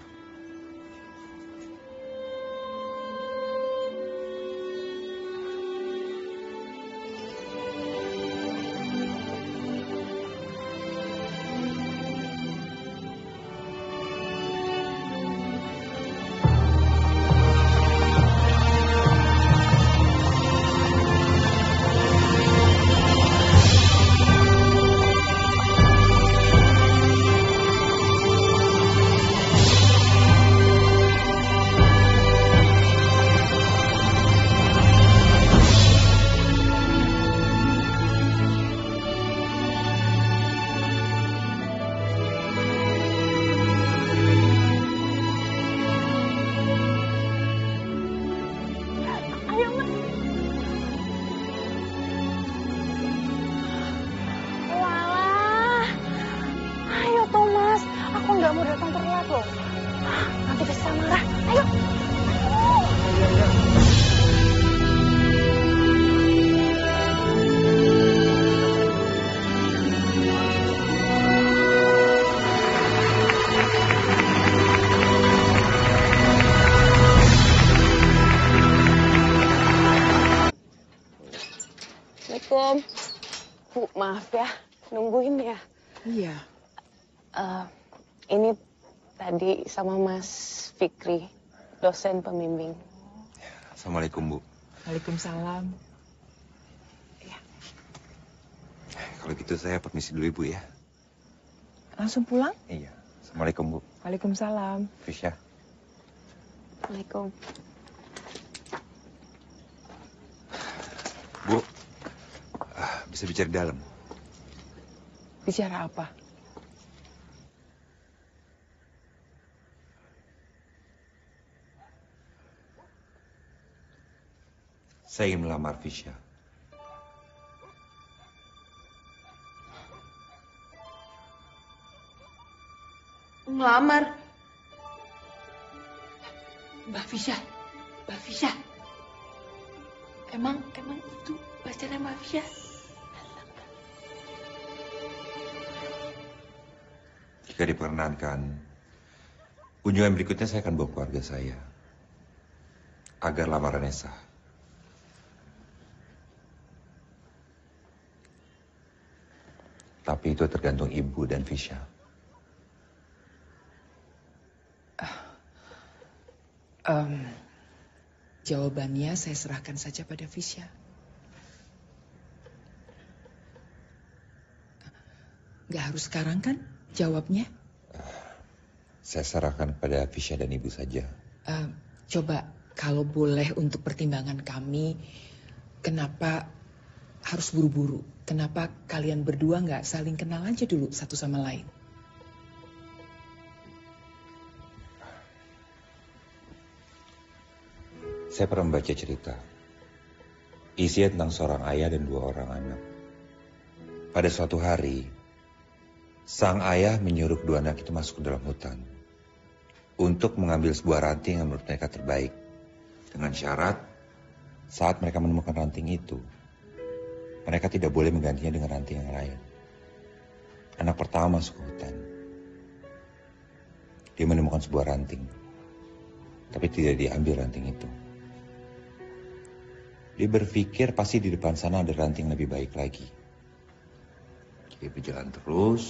Assalamualaikum. Bu, maaf ya, nungguin ya. Iya. Ini tadi sama Mas Fikri, dosen pembimbing. Assalamualaikum, Bu. Waalaikumsalam. Kalau gitu saya permisi dulu, Ibu ya. Langsung pulang? Iya. Assalamualaikum, Bu. Waalaikumsalam. Fisya. Assalamualaikum. Bu, bisa bicara di dalam. Bicara apa? Saya ingin melamar Fisya. Ngelamar. Mbak Fisya. Emang itu pacarnya Mbak Fisya? Jika diperkenankan, kunjungan berikutnya saya akan bawa keluarga saya. Agar lamarannya sah. Tapi itu tergantung Ibu dan Fisya. Jawabannya saya serahkan saja pada Fisya. Gak harus sekarang kan jawabnya? Saya serahkan pada Fisya dan Ibu saja. Coba kalau boleh untuk pertimbangan kami, kenapa harus buru-buru? Kenapa kalian berdua gak saling kenal aja dulu satu sama lain? Saya pernah membaca cerita. Isinya tentang seorang ayah dan dua orang anak. Pada suatu hari, sang ayah menyuruh kedua anak itu masuk ke dalam hutan. Untuk mengambil sebuah ranting yang menurut mereka terbaik. Dengan syarat, saat mereka menemukan ranting itu, mereka tidak boleh menggantinya dengan ranting yang lain. Anak pertama masuk ke hutan. Dia menemukan sebuah ranting. Tapi tidak diambil ranting itu. Dia berpikir pasti di depan sana ada ranting lebih baik lagi. Dia berjalan terus,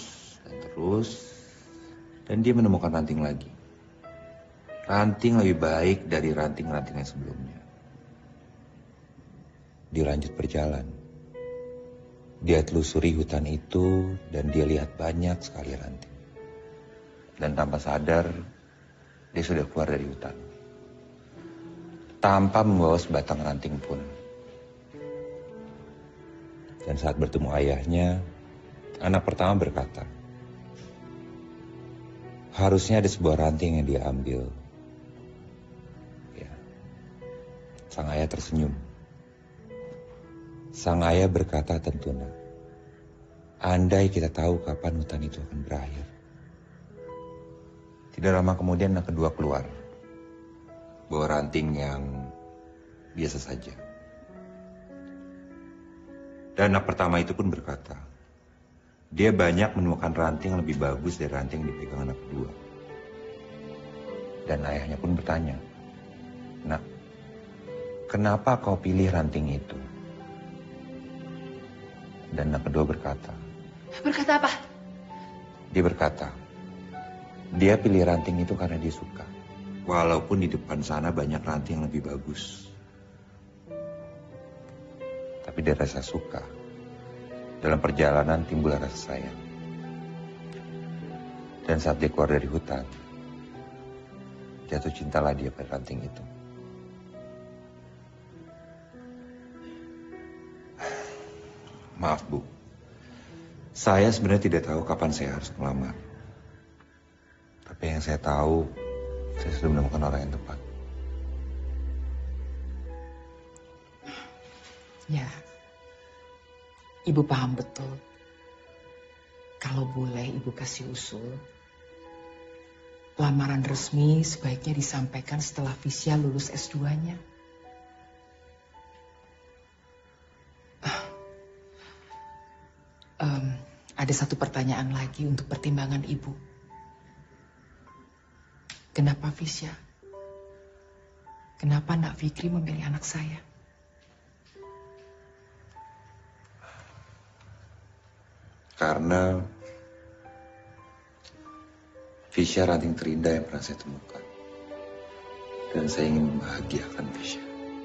dan dia menemukan ranting lagi. Ranting lebih baik dari ranting-ranting yang sebelumnya. Dia lanjut berjalan. Dia telusuri hutan itu dan dia lihat banyak sekali ranting. Dan tanpa sadar, dia sudah keluar dari hutan. Tanpa membawa sebatang ranting pun. Dan saat bertemu ayahnya, anak pertama berkata, harusnya ada sebuah ranting yang dia ambil. Ya. Sang ayah tersenyum. Sang ayah berkata, tentu nak, andai kita tahu kapan hutan itu akan berakhir. Tidak lama kemudian anak kedua keluar. Bawa ranting yang biasa saja. Dan anak pertama itu pun berkata, dia banyak menemukan ranting yang lebih bagus dari ranting yang dipegang anak kedua. Dan ayahnya pun bertanya, nak, kenapa kau pilih ranting itu? Dan anak kedua berkata. Berkata apa? Dia berkata, dia pilih ranting itu karena dia suka. Walaupun di depan sana banyak ranting yang lebih bagus. Tapi dia rasa suka. Dalam perjalanan timbul rasa sayang. Dan saat dia keluar dari hutan, jatuh cintalah dia pada ranting itu. Maaf Bu, saya sebenarnya tidak tahu kapan saya harus melamar. Tapi yang saya tahu, saya sudah menemukan orang yang tepat. Ya, Ibu paham betul. Kalau boleh Ibu kasih usul, lamaran resmi sebaiknya disampaikan setelah Fisya lulus S2-nya. Ada satu pertanyaan lagi untuk pertimbangan Ibu. Kenapa Fisya? Kenapa Nak Fikri memilih anak saya? Karena Fisya ranting terindah yang pernah saya temukan. Dan saya ingin membahagiakan Fisya.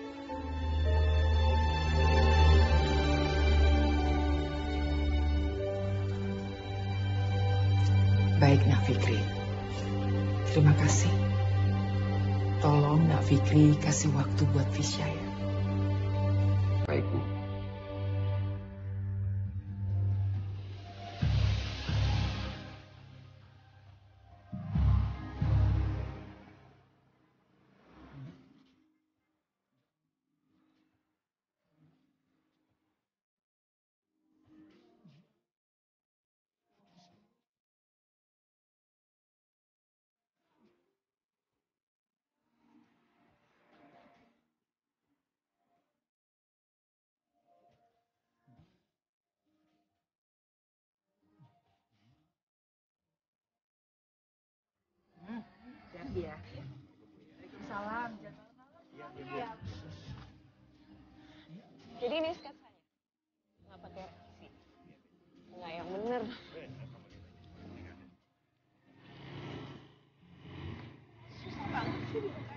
Baik, Nak Fikri. Terima kasih. Tolong Nak Fikri kasih waktu buat Fisya ya. Baik, Bu. Hati-hati ya. Waalaikumsalam. Jangan malam. Iya. Jadi ini sketsanya. Nggak pakai reaksi. Nggak yang bener. Susah banget sih dibukanya.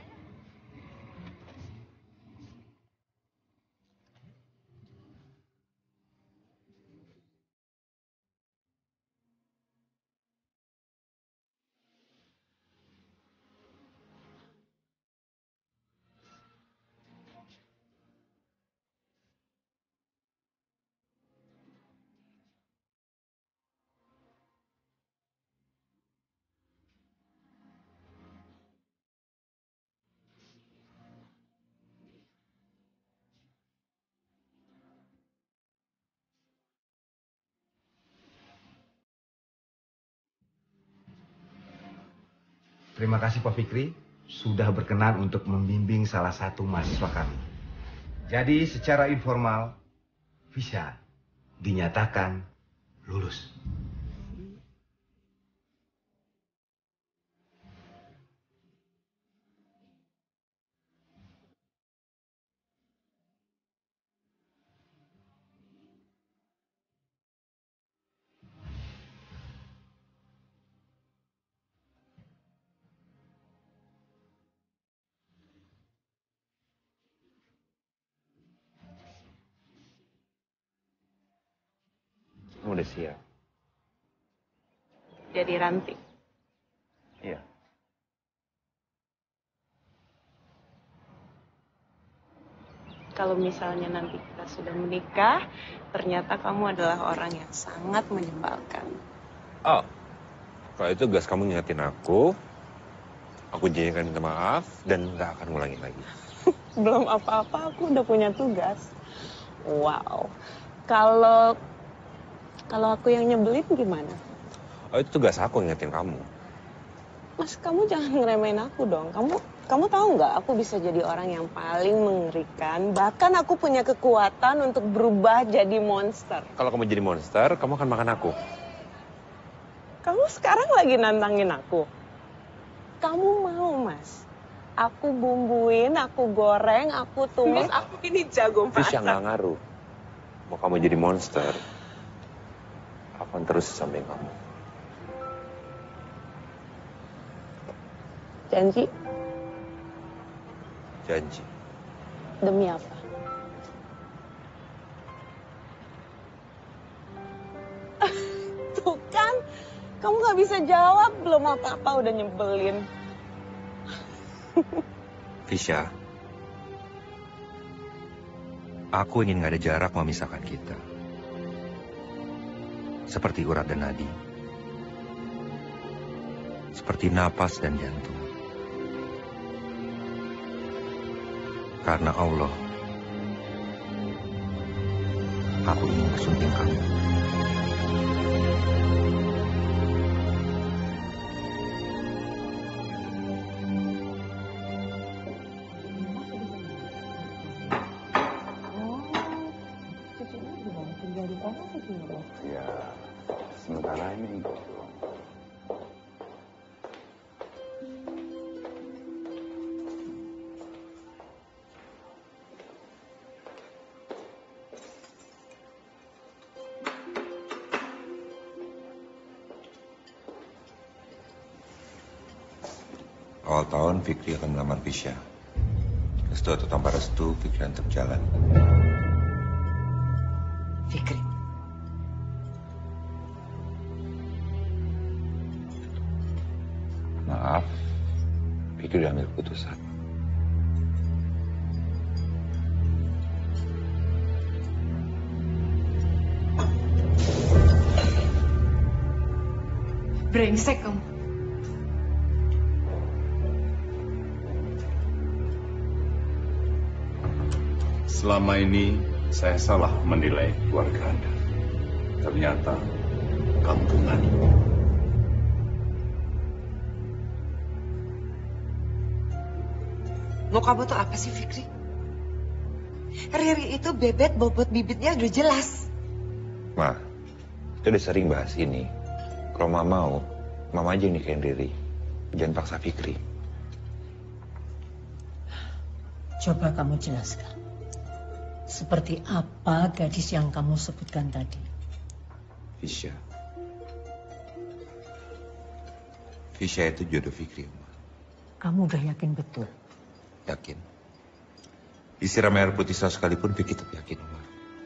Terima kasih Pak Fikri sudah berkenan untuk membimbing salah satu mahasiswa kami. Jadi secara informal, Fisya dinyatakan lulus. Kamu udah siap? Jadi ranting. Iya. Kalau misalnya nanti kita sudah menikah, ternyata kamu adalah orang yang sangat menyebalkan. Oh, kalau itu gas kamu ngingetin aku janjikan minta maaf dan nggak akan ngulangin lagi. Belum apa-apa, aku udah punya tugas. Wow. Kalau aku yang nyebelin gimana? Oh, itu tugas aku ngingetin kamu. Mas, kamu jangan ngeremehin aku dong. Kamu tahu nggak? Aku bisa jadi orang yang paling mengerikan. Bahkan aku punya kekuatan untuk berubah jadi monster. Kalau kamu jadi monster, kamu akan makan aku. Kamu sekarang lagi nantangin aku. Kamu mau, Mas? Aku bumbuin, aku goreng, aku tumis, aku ini jago masak. Fisya nggak ngaruh. Mau kamu jadi monster, aku akan terus di samping kamu. Janji? Janji. Demi apa? Tuh kan, kamu gak bisa jawab, belum apa-apa udah nyebelin. Fisya, aku ingin gak ada jarak memisahkan kita. Seperti urat dan nadi. Seperti napas dan jantung. Karena Allah, aku ingin bersunting kamu. Ya, sementara ini enggak. Awal tahun Fikri akan melamar Fisya. Restu atau tanpa restu, Fikri akan tetap jalan. Fikri. Maaf, Fikri udah ambil keputusan. Brengsek kamu. Selama ini saya salah menilai keluarga Anda. Ternyata kampungan. Mau kamu tuh apa sih, Fikri? Riri itu bebet bobot bibitnya udah jelas. Ma, kita udah sering bahas ini. Kalau Mama mau, Mama aja yang nikahin Riri. Jangan paksa Fikri. Coba kamu jelaskan. Seperti apa gadis yang kamu sebutkan tadi? Fisya. Fisya itu jodoh Fikri, Ma. Kamu udah yakin betul? Yakin. Disiram air putih sekalipun Fikri tetap yakin, Ma.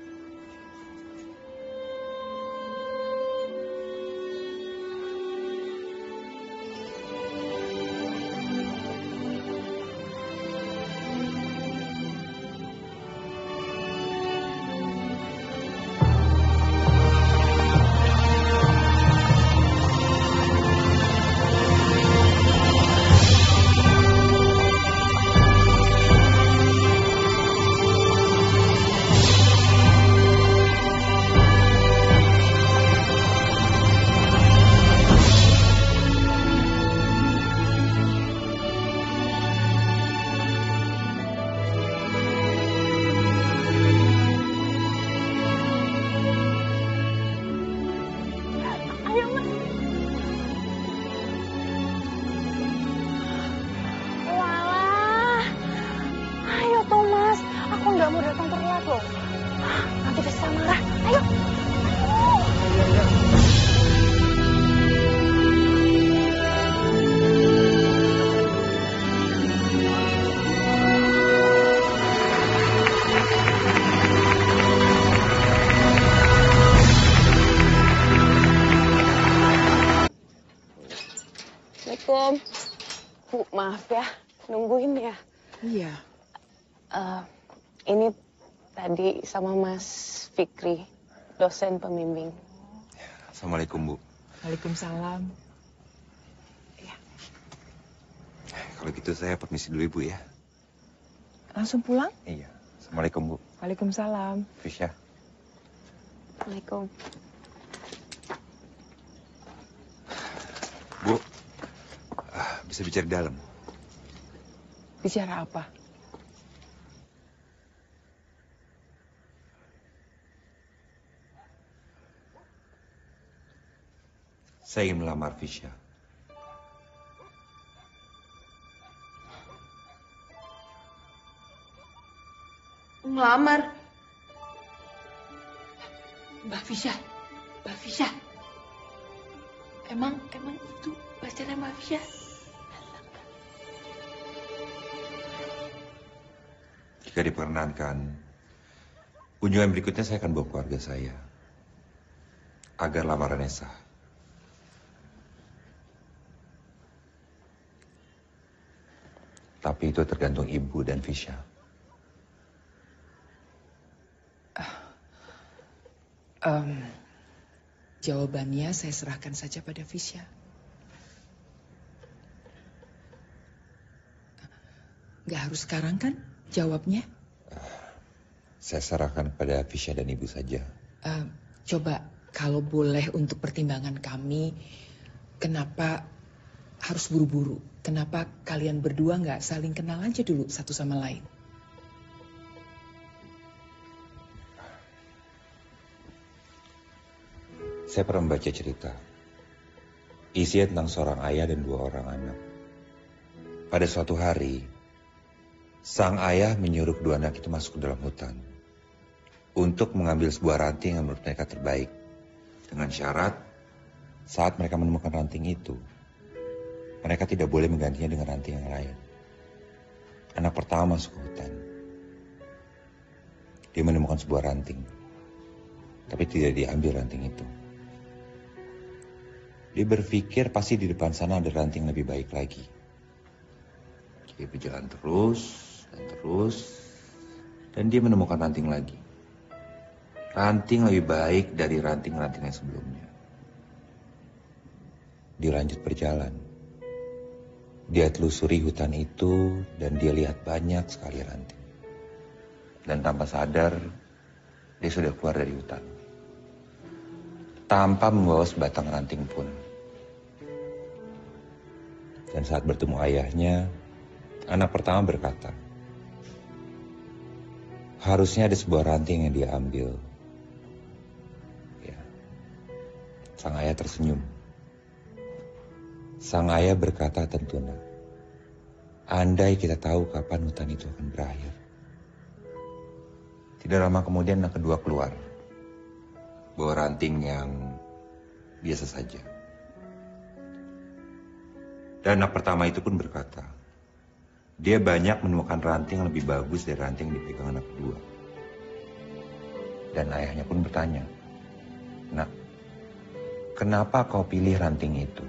Bu, maaf ya, nungguin ya. Iya. Ini tadi sama Mas Fikri, dosen pembimbing. Assalamualaikum, Bu. Waalaikumsalam. Ya. Kalau gitu saya permisi dulu, Ibu ya. Langsung pulang? Iya. Assalamualaikum, Bu. Waalaikumsalam. Fisya. Assalamualaikum. Bu, bisa bicara di dalam. Bicara apa? Saya ingin melamar Fisya. Melamar? Mbak Fisya. Emang itu pacarnya Mbak Fisya? Jika diperkenankan, kunjungan berikutnya saya akan bawa keluarga saya. Agar lamarannya sah. Tapi itu tergantung Ibu dan Fisya. Jawabannya saya serahkan saja pada Fisya. Gak harus sekarang kan jawabnya? Saya serahkan pada Fisya dan Ibu saja. Coba kalau boleh untuk pertimbangan kami, kenapa harus buru-buru? Kenapa kalian berdua gak saling kenal aja dulu satu sama lain? Saya pernah membaca cerita. Isinya tentang seorang ayah dan dua orang anak. Pada suatu hari, sang ayah menyuruh kedua anak itu masuk ke dalam hutan. Untuk mengambil sebuah ranting yang menurut mereka terbaik. Dengan syarat, saat mereka menemukan ranting itu, mereka tidak boleh menggantinya dengan ranting yang lain. Anak pertama masuk ke hutan. Dia menemukan sebuah ranting, tapi tidak diambil ranting itu. Dia berpikir pasti di depan sana ada ranting lebih baik lagi. Dia berjalan terus, dan dia menemukan ranting lagi. Ranting lebih baik dari ranting-ranting yang sebelumnya. Dia lanjut berjalan. Dia telusuri hutan itu dan dia lihat banyak sekali ranting. Dan tanpa sadar, dia sudah keluar dari hutan. Tanpa membawa sebatang ranting pun. Dan saat bertemu ayahnya, anak pertama berkata, harusnya ada sebuah ranting yang dia ambil. Ya. Sang ayah tersenyum. Sang ayah berkata, tentu nak, andai kita tahu kapan hutan itu akan berakhir. Tidak lama kemudian anak kedua keluar, bawa ranting yang biasa saja. Dan anak pertama itu pun berkata, dia banyak menemukan ranting yang lebih bagus dari ranting yang dipegang anak kedua. Dan ayahnya pun bertanya, nak, kenapa kau pilih ranting itu?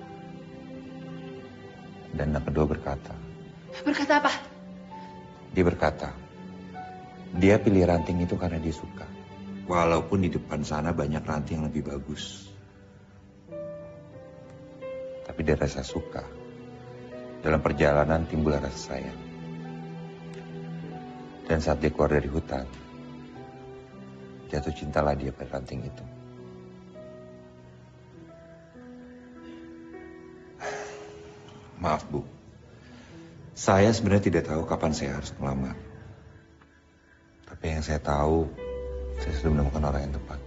Dan anak kedua berkata. Berkata apa? Dia berkata, dia pilih ranting itu karena dia suka. Walaupun di depan sana banyak ranting yang lebih bagus. Tapi dia rasa suka. Dalam perjalanan timbul rasa sayang. Dan saat dia keluar dari hutan, jatuh cintalah dia pada ranting itu. Maaf Bu, saya sebenarnya tidak tahu kapan saya harus melamar. Tapi yang saya tahu, saya sudah menemukan orang yang tepat.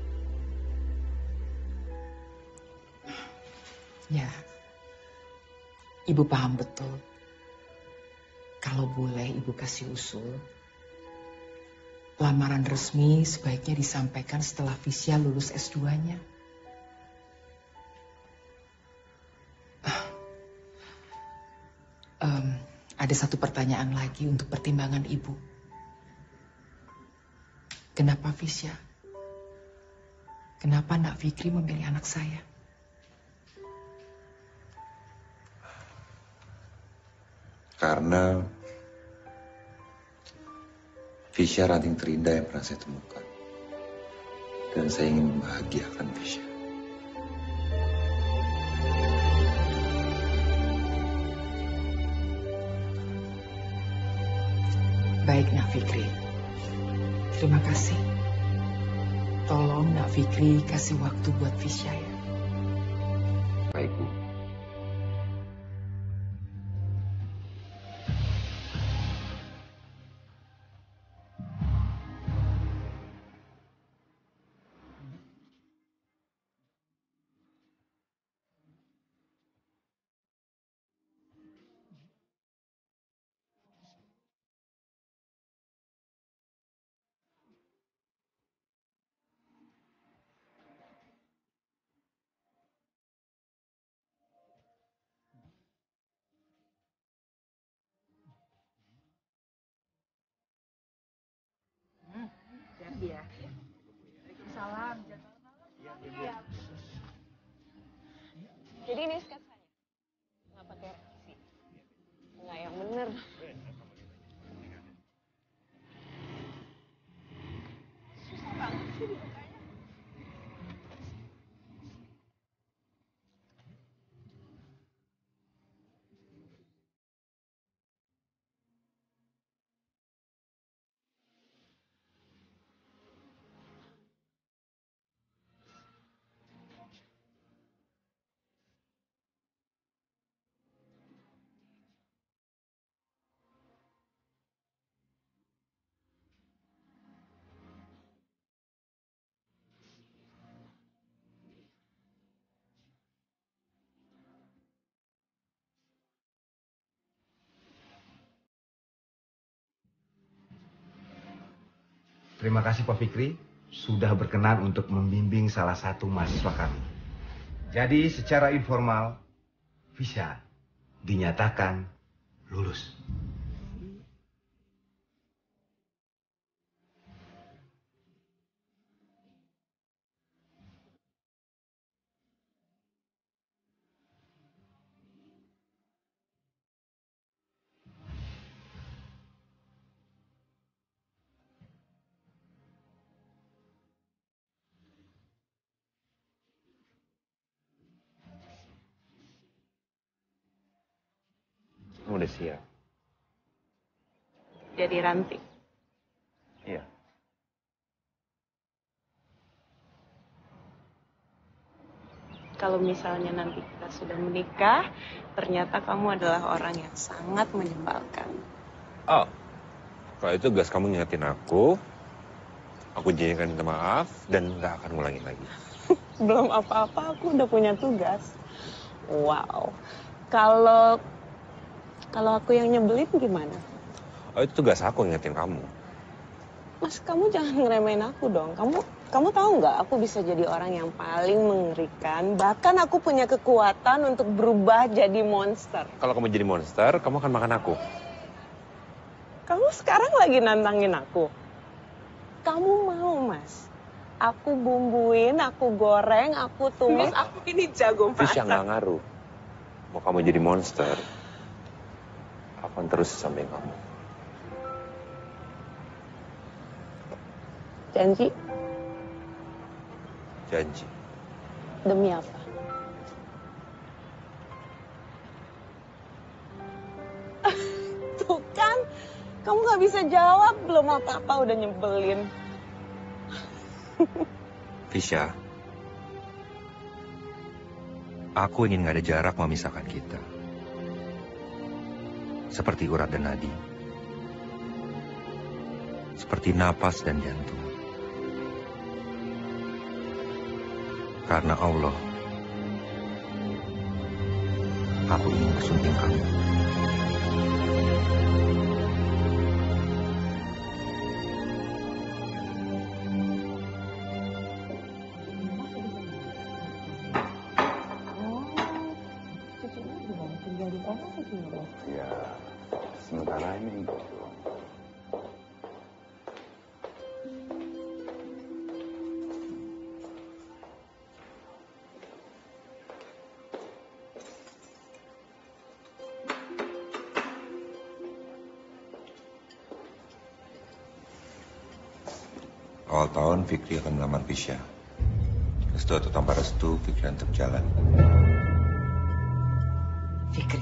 Ya, Ibu paham betul. Kalau boleh Ibu kasih usul, lamaran resmi sebaiknya disampaikan setelah Visya lulus S2-nya. Ada satu pertanyaan lagi untuk pertimbangan Ibu. Kenapa Visya? Kenapa Nak Fikri memilih anak saya? Karena Visya ranting terindah yang pernah saya temukan. Dan saya ingin membahagiakan Visya. Baik Nak Fikri. Terima kasih. Tolong Nak Fikri kasih waktu buat Visya ya. Baik Bu. Ya. Waalaikumsalam. Ya. Jadi ini sketsanya. Nggak pakai revisi. Nggak yang bener. Susah banget sih dibukanya. Terima kasih Pak Fikri sudah berkenan untuk membimbing salah satu mahasiswa kami. Jadi secara informal, Visya dinyatakan lulus. Kamu udah siap? Jadi ranting. Iya. Kalau misalnya nanti kita sudah menikah, ternyata kamu adalah orang yang sangat menyebalkan. Oh, kalau itu gas kamu ngingetin aku janjikan minta maaf dan nggak akan ngulangin lagi. Belum apa-apa, aku udah punya tugas. Wow. Kalau aku yang nyebelin gimana? Oh, itu tugas aku ngingetin kamu. Mas, kamu jangan ngeremehin aku dong. Kamu tahu nggak? Aku bisa jadi orang yang paling mengerikan. Bahkan aku punya kekuatan untuk berubah jadi monster. Kalau kamu jadi monster, kamu akan makan aku. Kamu sekarang lagi nantangin aku. Kamu mau, Mas? Aku bumbuin, aku goreng, aku tumis, aku ini jago masak. Fisya nggak ngaruh. Mau kamu jadi monster, aku akan terus di samping kamu. Janji? Janji. Demi apa? Tuh kan, kamu gak bisa jawab, belum apa-apa udah nyebelin. Fisya, aku ingin gak ada jarak memisahkan kita. Seperti urat dan nadi. Seperti napas dan jantung. Karena Allah, aku ingin bersunting kamu. Ya, sementara ini gitu. Awal tahun Fikri akan melamar Fisya. Restu atau tanpa restu, Fikri tetap jalan. Fikri.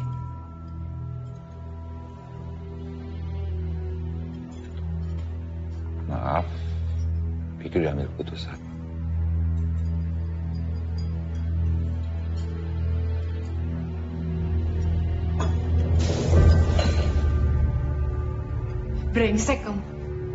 Maaf, Fikri udah ambil keputusan. Brengsek kamu.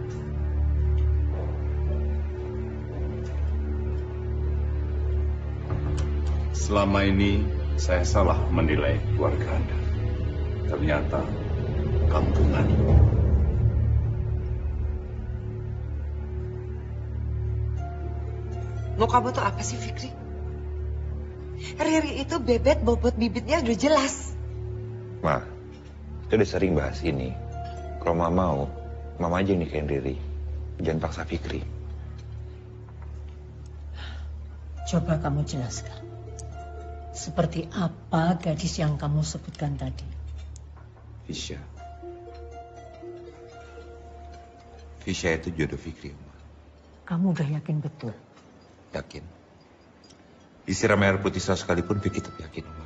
Selama ini saya salah menilai keluarga Anda. Ternyata kampungan. Mau kamu tuh apa sih, Fikri? Riri itu bebet bobot bibitnya udah jelas. Ma, kita udah sering bahas ini. Kalau Mama mau, Mama aja yang nikahin Riri. Jangan paksa Fikri. Coba kamu jelaskan. Seperti apa gadis yang kamu sebutkan tadi? Fisya. Fisya itu jodoh Fikri, Ma. Kamu udah yakin betul? Yakin. Disiram air putih sekalipun Fikri tetap yakin, Ma.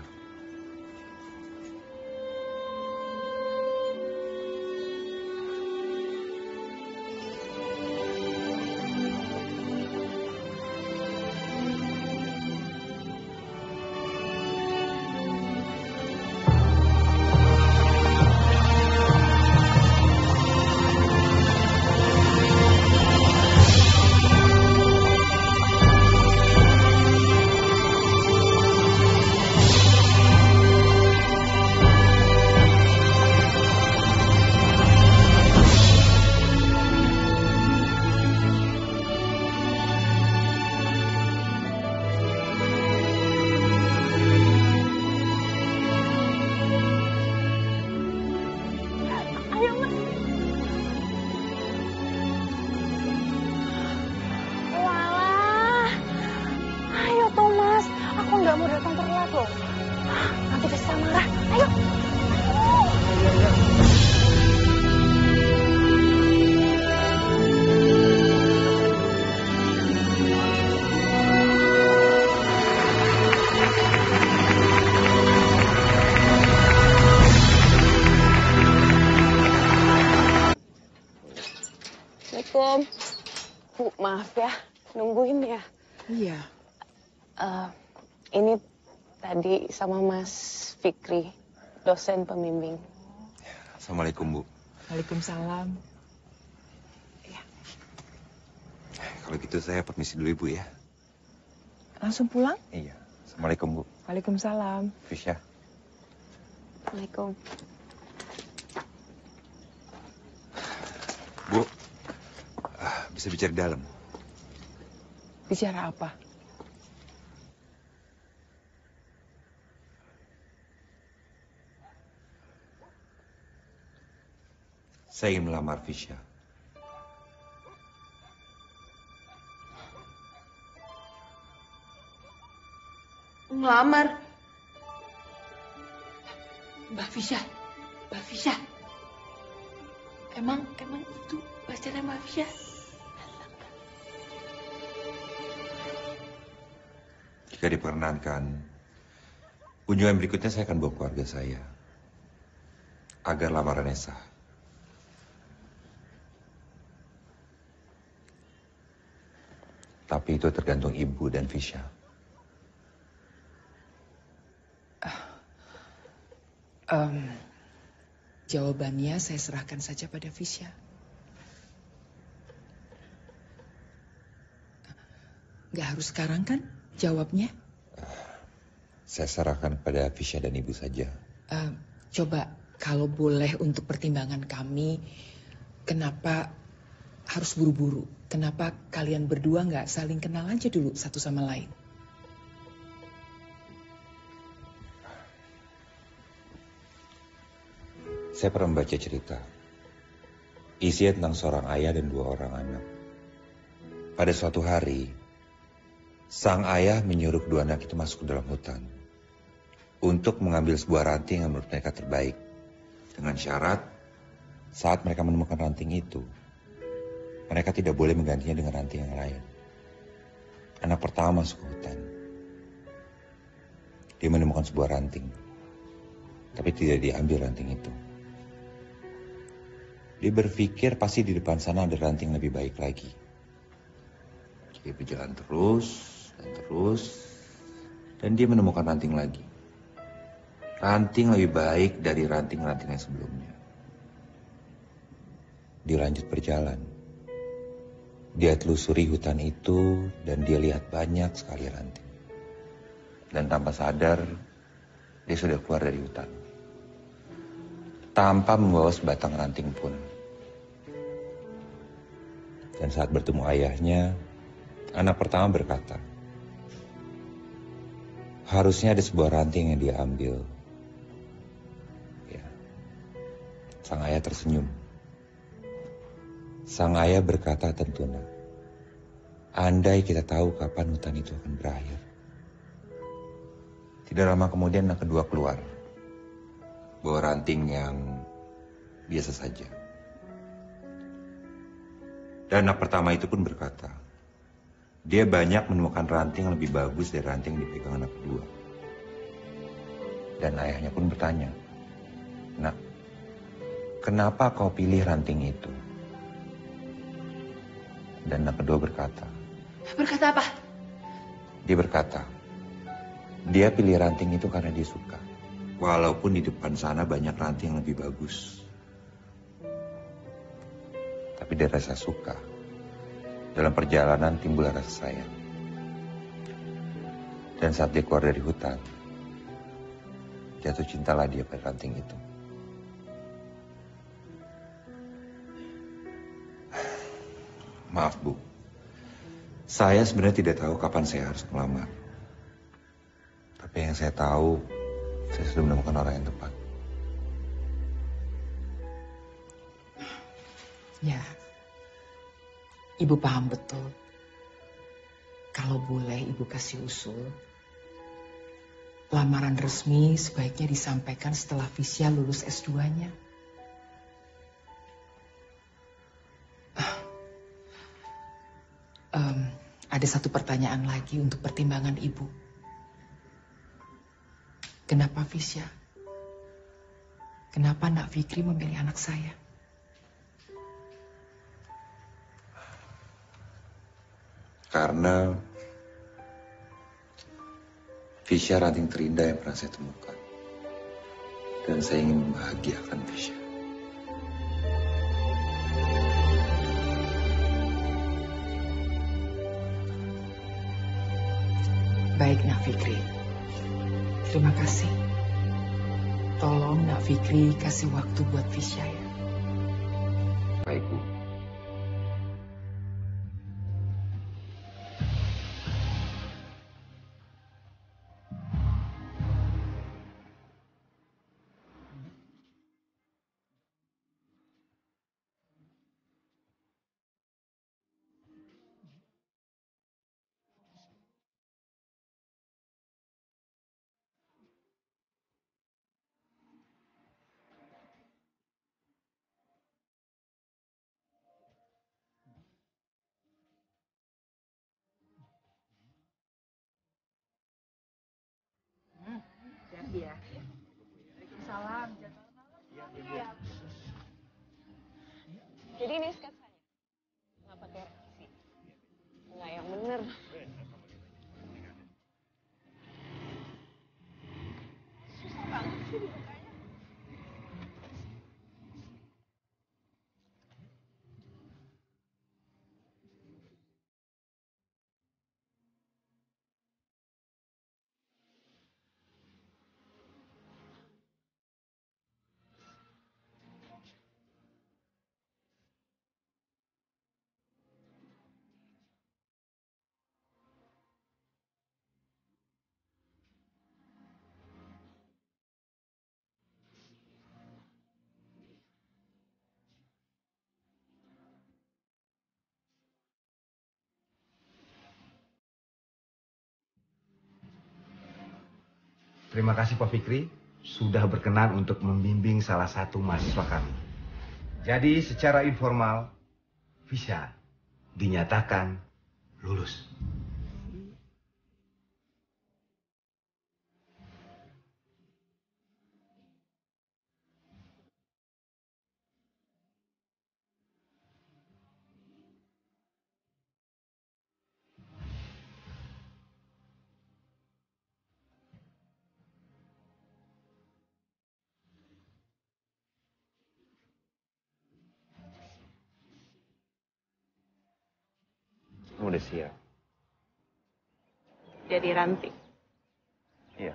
Assalamualaikum. Bu, maaf ya, nungguin ya. Iya. Ini tadi sama Mas Fikri, dosen pembimbing. Assalamualaikum, Bu. Waalaikumsalam. Kalau gitu saya permisi dulu, Ibu ya. Langsung pulang? Iya. Assalamualaikum, Bu. Waalaikumsalam. Fisya. Assalamualaikum. Bu, bisa bicara di dalam. Bicara apa? Saya ingin melamar Fisya. Ngelamar. Mbak Fisya. Mbak Fisya. Emang itu pacarnya Mbak Fisya? Jika diperkenankan, kunjungan berikutnya saya akan bawa keluarga saya. Agar lamarannya sah. Tapi itu tergantung Ibu dan Fisya. Jawabannya saya serahkan saja pada Fisya. Nggak harus sekarang kan jawabnya? Saya serahkan pada Fisya dan Ibu saja. Coba kalau boleh untuk pertimbangan kami, kenapa harus buru-buru? Kenapa kalian berdua nggak saling kenal aja dulu satu sama lain? Saya pernah membaca cerita. Isinya tentang seorang ayah dan dua orang anak. Pada suatu hari, sang ayah menyuruh kedua anak itu masuk ke dalam hutan untuk mengambil sebuah ranting yang menurut mereka terbaik. Dengan syarat, saat mereka menemukan ranting itu, mereka tidak boleh menggantinya dengan ranting yang lain. Anak pertama masuk ke hutan. Dia menemukan sebuah ranting, tapi tidak diambil ranting itu. Dia berpikir pasti di depan sana ada ranting lebih baik lagi. Dia berjalan terus, dan dia menemukan ranting lagi. Ranting lebih baik dari ranting-ranting yang sebelumnya. Dia lanjut berjalan. Dia telusuri hutan itu dan dia lihat banyak sekali ranting. Dan tanpa sadar, dia sudah keluar dari hutan. Tanpa membawa sebatang ranting pun. Dan saat bertemu ayahnya, anak pertama berkata, harusnya ada sebuah ranting yang dia ambil. Ya. Sang ayah tersenyum. Sang ayah berkata tentu nak, andai kita tahu kapan hutan itu akan berakhir. Tidak lama kemudian anak kedua keluar. Bawa ranting yang biasa saja. Dan anak pertama itu pun berkata, dia banyak menemukan ranting yang lebih bagus dari ranting yang dipegang anak kedua. Dan ayahnya pun bertanya, nak, kenapa kau pilih ranting itu? Dan anak kedua berkata. Berkata apa? Dia berkata, dia pilih ranting itu karena dia suka. Walaupun di depan sana banyak ranting yang lebih bagus. Tapi dia rasa suka. Dalam perjalanan timbul rasa sayang. Dan saat dia keluar dari hutan, jatuh cintalah dia pada ranting itu. Maaf Bu, saya sebenarnya tidak tahu kapan saya harus melamar. Tapi yang saya tahu, saya sudah menemukan orang yang tepat. Ya, Ibu paham betul. Kalau boleh Ibu kasih usul, lamaran resmi sebaiknya disampaikan setelah Fisya lulus S2-nya. Ada satu pertanyaan lagi untuk pertimbangan Ibu. Kenapa Fisya? Kenapa Nak Fikri memilih anak saya? Karena Fisya ranting terindah yang pernah saya temukan. Dan saya ingin membahagiakan Fisya. Baik, Nak Fikri. Terima kasih. Tolong Nak Fikri kasih waktu buat Fisya ya. Baik, Bu. Hati-hati ya. Waalaikumsalam. Jangan malam-malam. Iya. Jadi ini sketsanya. Nggak pakai reaksi. Nggak yang bener. Susah banget sih dibukanya. Terima kasih Pak Fikri sudah berkenan untuk membimbing salah satu mahasiswa kami. Jadi secara informal, Fisya dinyatakan lulus. Kamu udah siap? Jadi ranting. Iya.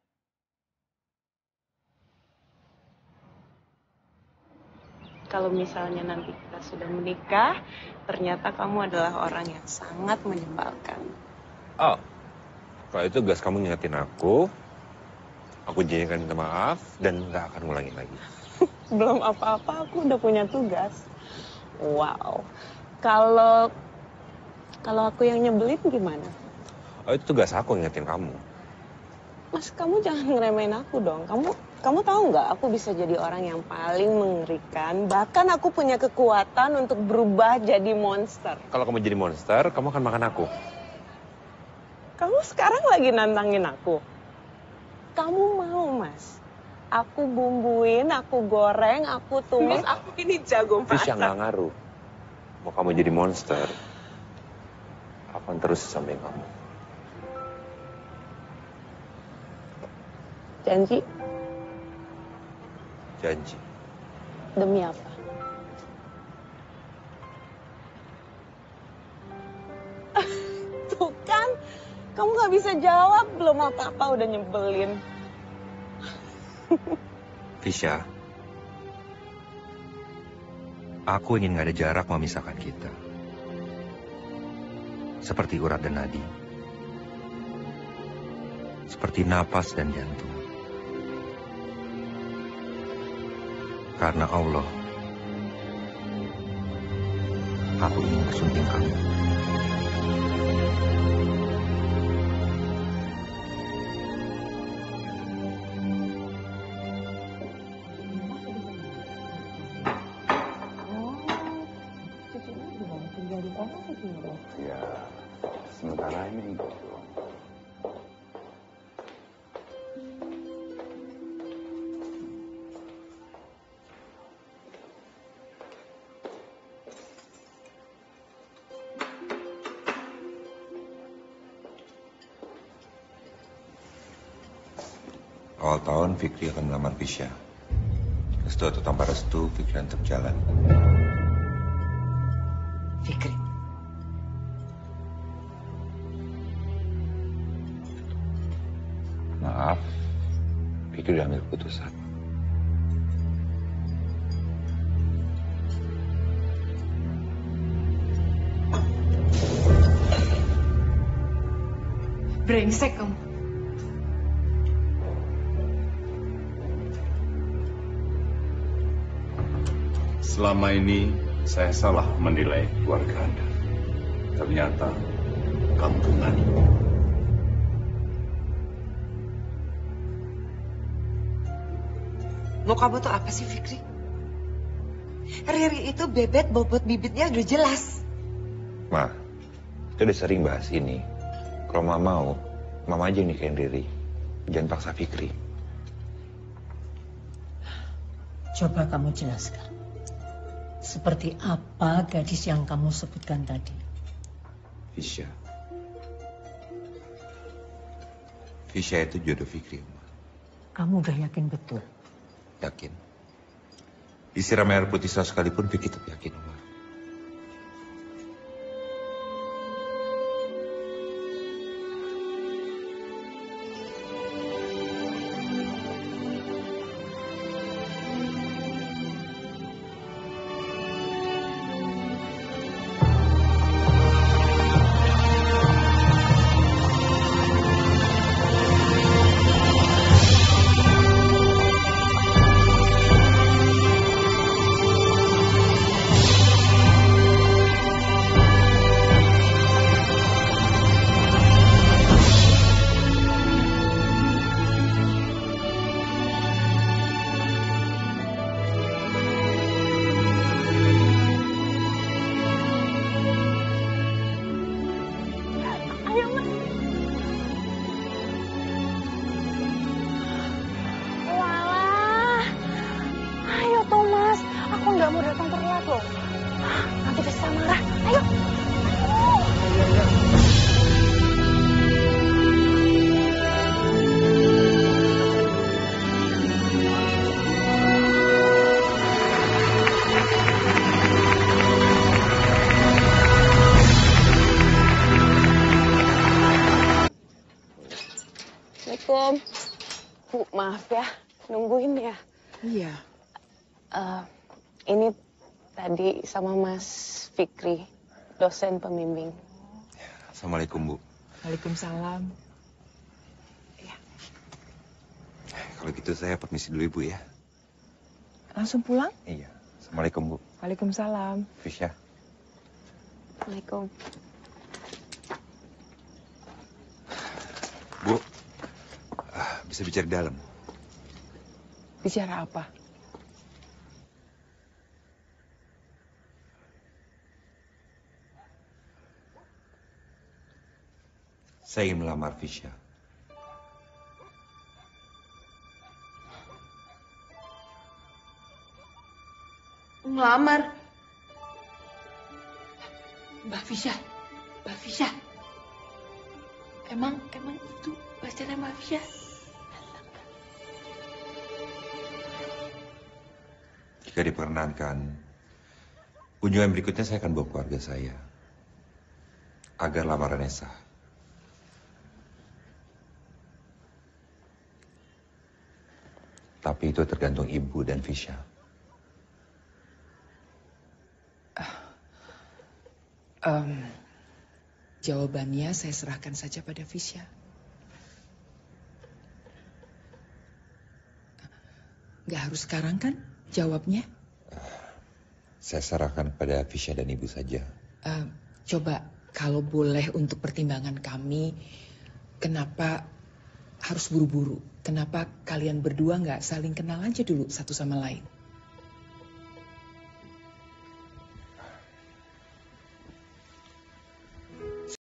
Kalau misalnya nanti kita sudah menikah, ternyata kamu adalah orang yang sangat menyebalkan. Oh, kalau itu tugas kamu ngingetin aku janjikan minta maaf dan nggak akan ngulangin lagi. Belum apa-apa, aku udah punya tugas. Wow. Kalau aku yang nyebelin gimana? Oh, itu tugas aku ngingetin kamu. Mas, kamu jangan ngeremehin aku dong. Kamu tahu nggak? Aku bisa jadi orang yang paling mengerikan. Bahkan aku punya kekuatan untuk berubah jadi monster. Kalau kamu jadi monster, kamu akan makan aku. Kamu sekarang lagi nantangin aku. Kamu mau, Mas? Aku bumbuin, aku goreng, aku tumis, aku ini jago masak. Fisya nggak ngaruh. Mau kamu jadi monster, akan terus sampai kamu. Janji? Janji. Demi apa? Tuh kan, kamu gak bisa jawab, belum apa-apa udah nyebelin. Fisya, aku ingin gak ada jarak memisahkan kita. Seperti urat dan nadi. Seperti napas dan jantung. Karena Allah, aku ingin bersunting kamu. Ya, sementara ini enggak. Awal tahun Fikri akan melamar Fisya. Restu atau tanpa restu, Fikri akan tetap jalan. Fikri. Maaf, Fikri udah ambil keputusan. Brengsek kamu. Selama ini saya salah menilai keluarga Anda. Ternyata kampungan. Mau kamu tuh apa sih, Fikri? Riri itu bebet bobot bibitnya udah jelas. Ma, kita udah sering bahas ini. Kalau Mama mau, Mama aja yang nikahin Riri. Jangan paksa Fikri. Coba kamu jelaskan. Seperti apa gadis yang kamu sebutkan tadi? Fisya. Fisya itu jodoh Fikri, Ma. Kamu udah yakin betul? Yakin. Disiram air putih sekalipun Fikri tetap yakin, Ma. Assalamualaikum. Bu, maaf ya, nungguin ya. Iya. Ini tadi sama Mas Fikri, dosen pembimbing. Assalamualaikum, Bu. Waalaikumsalam. Ya. Kalau gitu saya permisi dulu, Ibu ya. Langsung pulang? Iya. Assalamualaikum, Bu. Waalaikumsalam. Fisya. Assalamualaikum. Bu, bisa bicara di dalam. Bicara apa? Saya ingin melamar Fisya. Melamar? Mbak Fisya. Mbak Fisya. Emang itu pacarnya Mbak Fisya? Jika diperkenankan, kunjungan berikutnya saya akan bawa keluarga saya. Agar lamarannya sah. Tapi itu tergantung Ibu dan Fisya. Jawabannya saya serahkan saja pada Fisya. Gak harus sekarang kan jawabnya? Saya serahkan pada Fisya dan Ibu saja. Coba kalau boleh untuk pertimbangan kami, kenapa harus buru-buru? Kenapa kalian berdua gak saling kenal aja dulu satu sama lain?